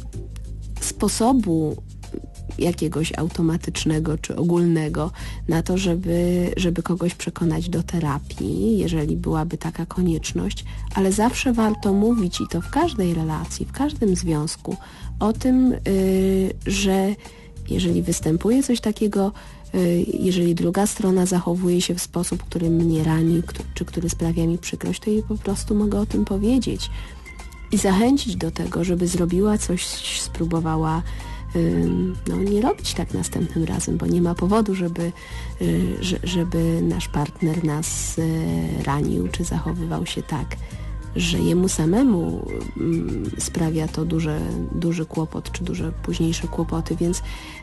sposobu jakiegoś automatycznego czy ogólnego na to, żeby, żeby kogoś przekonać do terapii, jeżeli byłaby taka konieczność, ale zawsze warto mówić, i to w każdej relacji, w każdym związku, o tym, yy, że jeżeli występuje coś takiego, yy, jeżeli druga strona zachowuje się w sposób, który mnie rani, który, czy który sprawia mi przykrość, to jej po prostu mogę o tym powiedzieć i zachęcić do tego, żeby zrobiła coś, spróbowała no, nie robić tak następnym razem, bo nie ma powodu, żeby, żeby nasz partner nas ranił, czy zachowywał się tak, że jemu samemu sprawia to duże, duży kłopot, czy duże późniejsze kłopoty, więc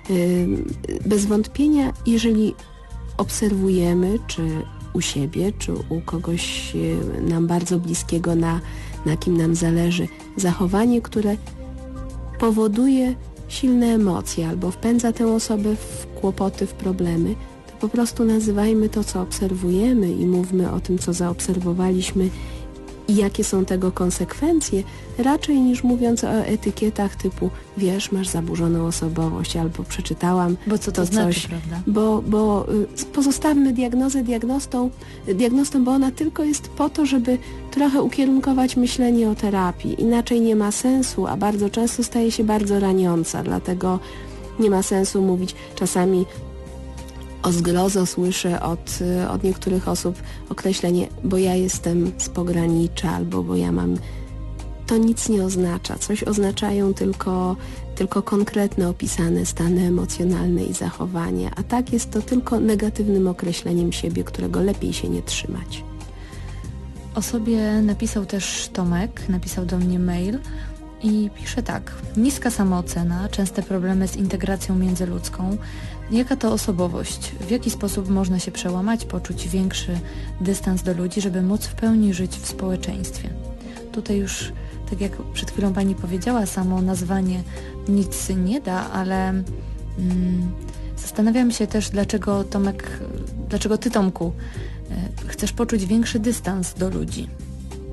bez wątpienia, jeżeli obserwujemy, czy u siebie, czy u kogoś nam bardzo bliskiego, na, na kim nam zależy, zachowanie, które powoduje silne emocje albo wpędza tę osobę w kłopoty, w problemy, to po prostu nazywajmy to, co obserwujemy i mówmy o tym, co zaobserwowaliśmy i jakie są tego konsekwencje, raczej niż mówiąc o etykietach typu wiesz, masz zaburzoną osobowość, albo przeczytałam bo co to, to znaczy, coś, prawda? Bo, bo pozostawmy diagnozę diagnostą, diagnostą, bo ona tylko jest po to, żeby trochę ukierunkować myślenie o terapii. Inaczej nie ma sensu, a bardzo często staje się bardzo raniąca, dlatego nie ma sensu mówić czasami. O zgrozo słyszę od, od niektórych osób określenie, bo ja jestem z pogranicza, albo bo ja mam... To nic nie oznacza. Coś oznaczają tylko, tylko konkretne opisane stany emocjonalne i zachowania, a tak jest to tylko negatywnym określeniem siebie, którego lepiej się nie trzymać. O sobie napisał też Tomek, napisał do mnie mail i pisze tak. Niska samoocena, częste problemy z integracją międzyludzką. Jaka to osobowość? W jaki sposób można się przełamać, poczuć większy dystans do ludzi, żeby móc w pełni żyć w społeczeństwie? Tutaj już, tak jak przed chwilą Pani powiedziała, samo nazwanie nic nie da, ale mm, zastanawiam się też, dlaczego Tomek, dlaczego Ty, Tomku, chcesz poczuć większy dystans do ludzi?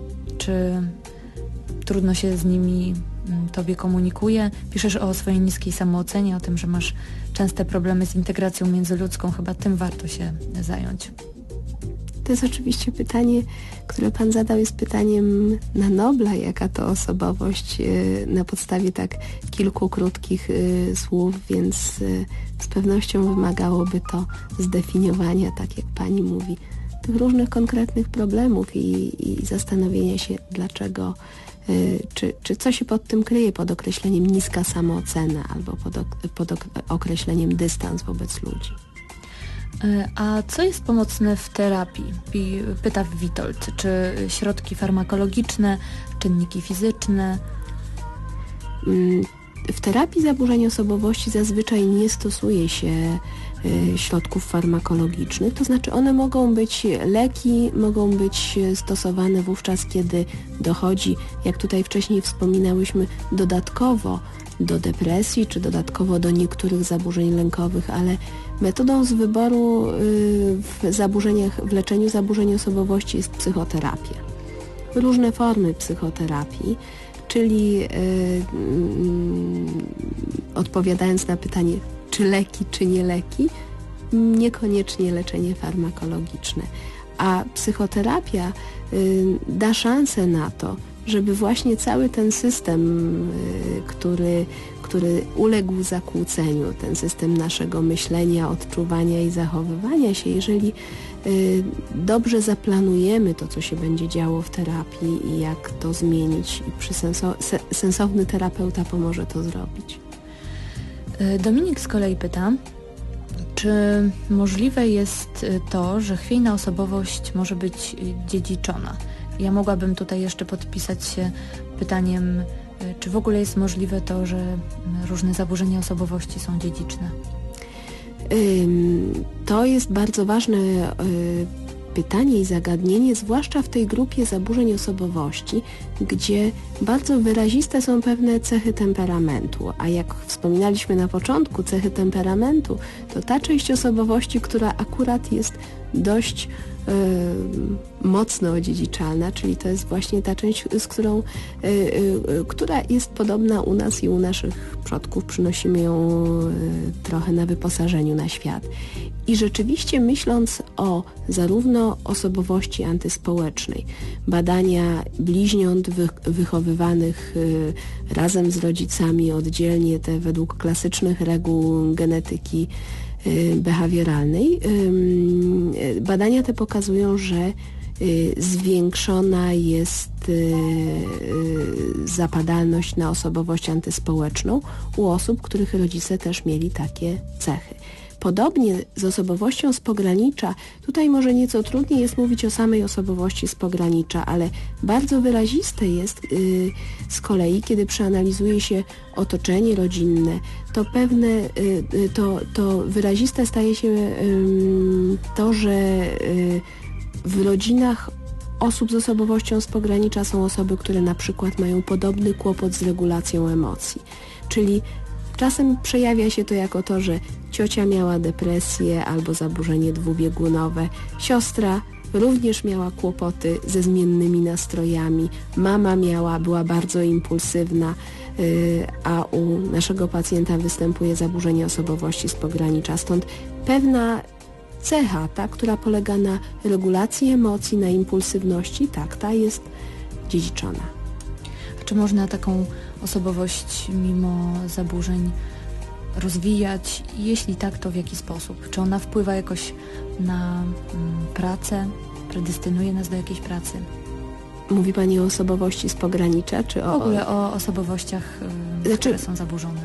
czy trudno się z nimi tobie komunikuje? Piszesz o swojej niskiej samoocenie, o tym, że masz częste problemy z integracją międzyludzką. Chyba tym warto się zająć. To jest oczywiście pytanie, które pan zadał, jest pytaniem na Nobla, jaka to osobowość, na podstawie tak kilku krótkich słów, więc z pewnością wymagałoby to zdefiniowania, tak jak pani mówi, tych różnych konkretnych problemów i, i zastanowienia się, dlaczego, czy, czy co się pod tym kryje, pod określeniem niska samoocena albo pod, pod określeniem dystans wobec ludzi. A co jest pomocne w terapii? Pyta Witold. Czy środki farmakologiczne, czynniki fizyczne? W terapii zaburzeń osobowości zazwyczaj nie stosuje się środków farmakologicznych, to znaczy one mogą być, leki mogą być stosowane wówczas, kiedy dochodzi, jak tutaj wcześniej wspominałyśmy, dodatkowo do depresji, czy dodatkowo do niektórych zaburzeń lękowych, ale metodą z wyboru w zaburzeniach, w leczeniu zaburzeń osobowości jest psychoterapia. Różne formy psychoterapii, czyli yy, yy, odpowiadając na pytanie, czy leki, czy nie leki, niekoniecznie leczenie farmakologiczne. A psychoterapia yy, da szansę na to, żeby właśnie cały ten system, yy, który, który uległ zakłóceniu, ten system naszego myślenia, odczuwania i zachowywania się, jeżeli yy, dobrze zaplanujemy to, co się będzie działo w terapii i jak to zmienić, i przy senso- sensowny terapeuta pomoże to zrobić. Dominik z kolei pyta, czy możliwe jest to, że chwiejna osobowość może być dziedziczona? Ja mogłabym tutaj jeszcze podpisać się pytaniem, czy w ogóle jest możliwe to, że różne zaburzenia osobowości są dziedziczne? To jest bardzo ważne pytanie i zagadnienie, zwłaszcza w tej grupie zaburzeń osobowości, gdzie bardzo wyraziste są pewne cechy temperamentu, a jak wspominaliśmy na początku, cechy temperamentu to ta część osobowości, która akurat jest dość y, mocno odziedziczalna, czyli to jest właśnie ta część, z którą, y, y, która jest podobna u nas i u naszych przodków, przynosimy ją y, trochę na wyposażeniu na świat. I rzeczywiście myśląc o zarówno osobowości antyspołecznej, badania bliźniąt wy, wychowywanych y, razem z rodzicami oddzielnie, te według klasycznych reguł genetyki y, behawioralnej, y, badania te pokazują, że y, zwiększona jest y, y, zapadalność na osobowość antyspołeczną u osób, których rodzice też mieli takie cechy. Podobnie z osobowością z pogranicza, tutaj może nieco trudniej jest mówić o samej osobowości z pogranicza, ale bardzo wyraziste jest yy, z kolei, kiedy przeanalizuje się otoczenie rodzinne, to pewne, yy, to, to wyraziste staje się yy, to, że yy, w rodzinach osób z osobowością z pogranicza są osoby, które na przykład mają podobny kłopot z regulacją emocji, czyli czasem przejawia się to jako to, że ciocia miała depresję albo zaburzenie dwubiegunowe, siostra również miała kłopoty ze zmiennymi nastrojami, mama miała, była bardzo impulsywna, yy, a u naszego pacjenta występuje zaburzenie osobowości z pogranicza. Stąd pewna cecha, ta, która polega na regulacji emocji, na impulsywności, tak, ta jest dziedziczona. Czy można taką osobowość mimo zaburzeń rozwijać? Jeśli tak, to w jaki sposób? Czy ona wpływa jakoś na mm, pracę? Predystynuje nas do jakiejś pracy? Mówi Pani o osobowości z pogranicza, czy o... W ogóle o osobowościach, yy, znaczy, które są zaburzone.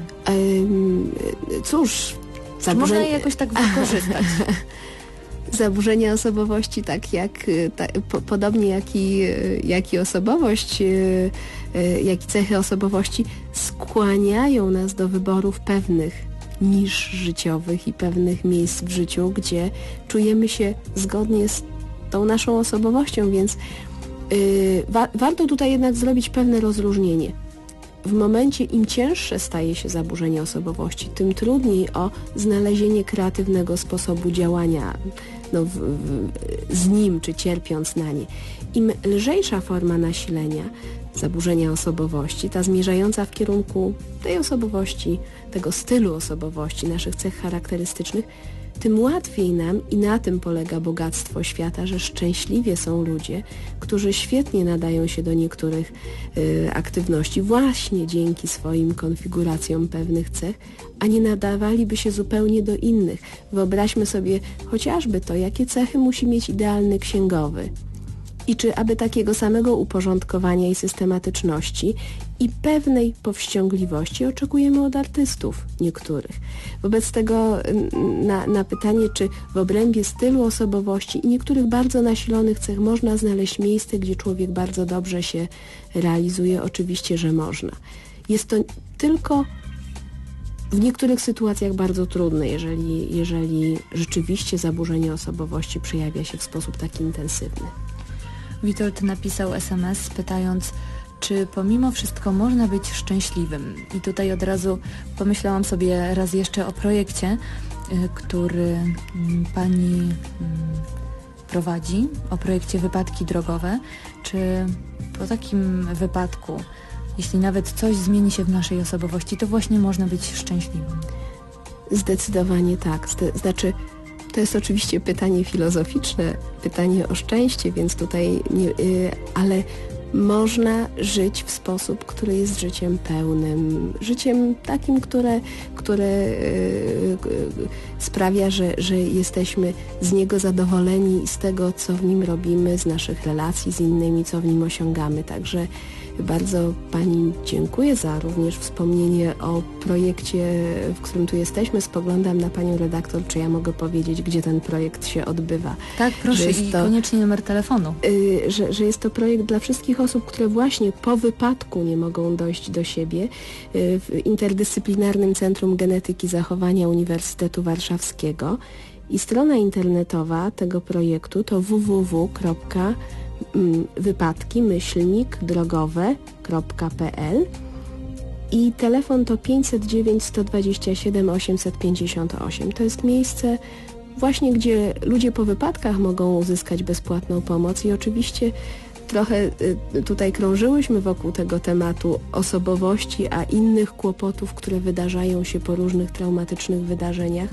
Yy, cóż... Zaburzeń... Można je jakoś tak wykorzystać? Zaburzenia osobowości, tak jak ta, po, podobnie jak i, jak i osobowość, jak i cechy osobowości skłaniają nas do wyborów pewnych nisz życiowych i pewnych miejsc w życiu, gdzie czujemy się zgodnie z tą naszą osobowością, więc yy, wa- warto tutaj jednak zrobić pewne rozróżnienie. w momencie im cięższe staje się zaburzenie osobowości, tym trudniej o znalezienie kreatywnego sposobu działania no, w, w, z nim, czy cierpiąc na nie. Im lżejsza forma nasilenia zaburzenia osobowości, ta zmierzająca w kierunku tej osobowości, tego stylu osobowości, naszych cech charakterystycznych, tym łatwiej nam, i na tym polega bogactwo świata, że szczęśliwie są ludzie, którzy świetnie nadają się do niektórych y, aktywności właśnie dzięki swoim konfiguracjom pewnych cech, a nie nadawaliby się zupełnie do innych. Wyobraźmy sobie chociażby to, jakie cechy musi mieć idealny księgowy. I czy aby takiego samego uporządkowania i systematyczności i pewnej powściągliwości oczekujemy od artystów niektórych. Wobec tego na, na pytanie, czy w obrębie stylu osobowości i niektórych bardzo nasilonych cech można znaleźć miejsce, gdzie człowiek bardzo dobrze się realizuje, oczywiście, że można. Jest to tylko w niektórych sytuacjach bardzo trudne, jeżeli, jeżeli rzeczywiście zaburzenie osobowości przejawia się w sposób taki intensywny. Witold napisał es em es pytając, czy pomimo wszystko można być szczęśliwym. I tutaj od razu pomyślałam sobie raz jeszcze o projekcie, który pani prowadzi, o projekcie Wypadki drogowe. Czy po takim wypadku, jeśli nawet coś zmieni się w naszej osobowości, to właśnie można być szczęśliwym? Zdecydowanie tak. Zde- znaczy, to jest oczywiście pytanie filozoficzne, pytanie o szczęście, więc tutaj nie, yy, ale można żyć w sposób, który jest życiem pełnym, życiem takim, które, które yy, yy, sprawia, że, że jesteśmy z niego zadowoleni i z tego, co w nim robimy, z naszych relacji z innymi, co w nim osiągamy. Także bardzo Pani dziękuję za również wspomnienie o projekcie, w którym tu jesteśmy. Spoglądam na Panią redaktor, czy ja mogę powiedzieć, gdzie ten projekt się odbywa. Tak, proszę, i to, koniecznie numer telefonu. Yy, że, że jest to projekt dla wszystkich osób, które właśnie po wypadku nie mogą dojść do siebie. Yy, w Interdyscyplinarnym Centrum Genetyki Zachowania Uniwersytetu Warszawskiego. I strona internetowa tego projektu to w w w kropka wypadki myślnik drogowe kropka p l i telefon to pięćset dziewięć, sto dwadzieścia siedem, osiemset pięćdziesiąt osiem. To jest miejsce właśnie, gdzie ludzie po wypadkach mogą uzyskać bezpłatną pomoc i oczywiście trochę tutaj krążyłyśmy wokół tego tematu osobowości, a innych kłopotów, które wydarzają się po różnych traumatycznych wydarzeniach.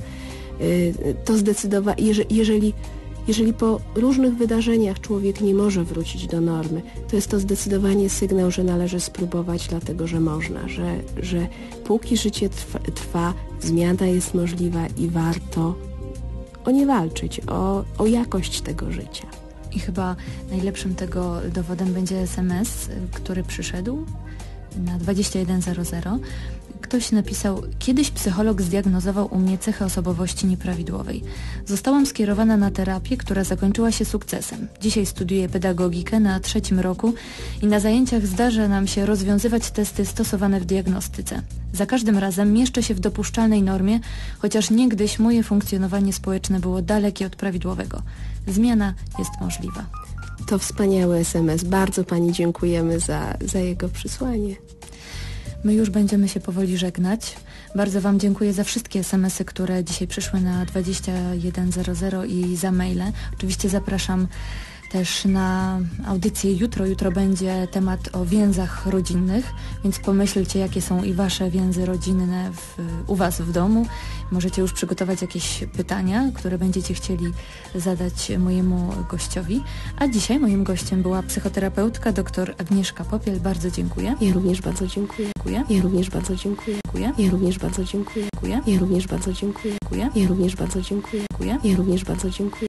To zdecydowanie, jeżeli Jeżeli po różnych wydarzeniach człowiek nie może wrócić do normy, to jest to zdecydowanie sygnał, że należy spróbować, dlatego że można, że, że póki życie trwa, trwa, zmiana jest możliwa i warto o nie walczyć, o, o jakość tego życia. I chyba najlepszym tego dowodem będzie es em es, który przyszedł na dwadzieścia jeden zero zero. Ktoś napisał, kiedyś psycholog zdiagnozował u mnie cechę osobowości nieprawidłowej. Zostałam skierowana na terapię, która zakończyła się sukcesem. Dzisiaj studiuję pedagogikę na trzecim roku i na zajęciach zdarza nam się rozwiązywać testy stosowane w diagnostyce. Za każdym razem mieszczę się w dopuszczalnej normie, chociaż niegdyś moje funkcjonowanie społeczne było dalekie od prawidłowego. Zmiana jest możliwa. To wspaniały es em es. Bardzo Pani dziękujemy za, za jego przysłanie. My już będziemy się powoli żegnać. Bardzo Wam dziękuję za wszystkie es em esy, które dzisiaj przyszły na dwadzieścia jeden zero zero i za maile. Oczywiście zapraszam też na audycję jutro. Jutro będzie temat o więzach rodzinnych, więc pomyślcie, jakie są i Wasze więzy rodzinne w, u Was w domu. Możecie już przygotować jakieś pytania, które będziecie chcieli zadać mojemu gościowi. A dzisiaj moim gościem była psychoterapeutka dr Agnieszka Popiel. Bardzo dziękuję. Ja również bardzo dziękuję. Ja również bardzo dziękuję. Ja również bardzo dziękuję. Ja również bardzo dziękuję. Ja również bardzo dziękuję. Ja również bardzo dziękuję. Ja również bardzo dziękuję.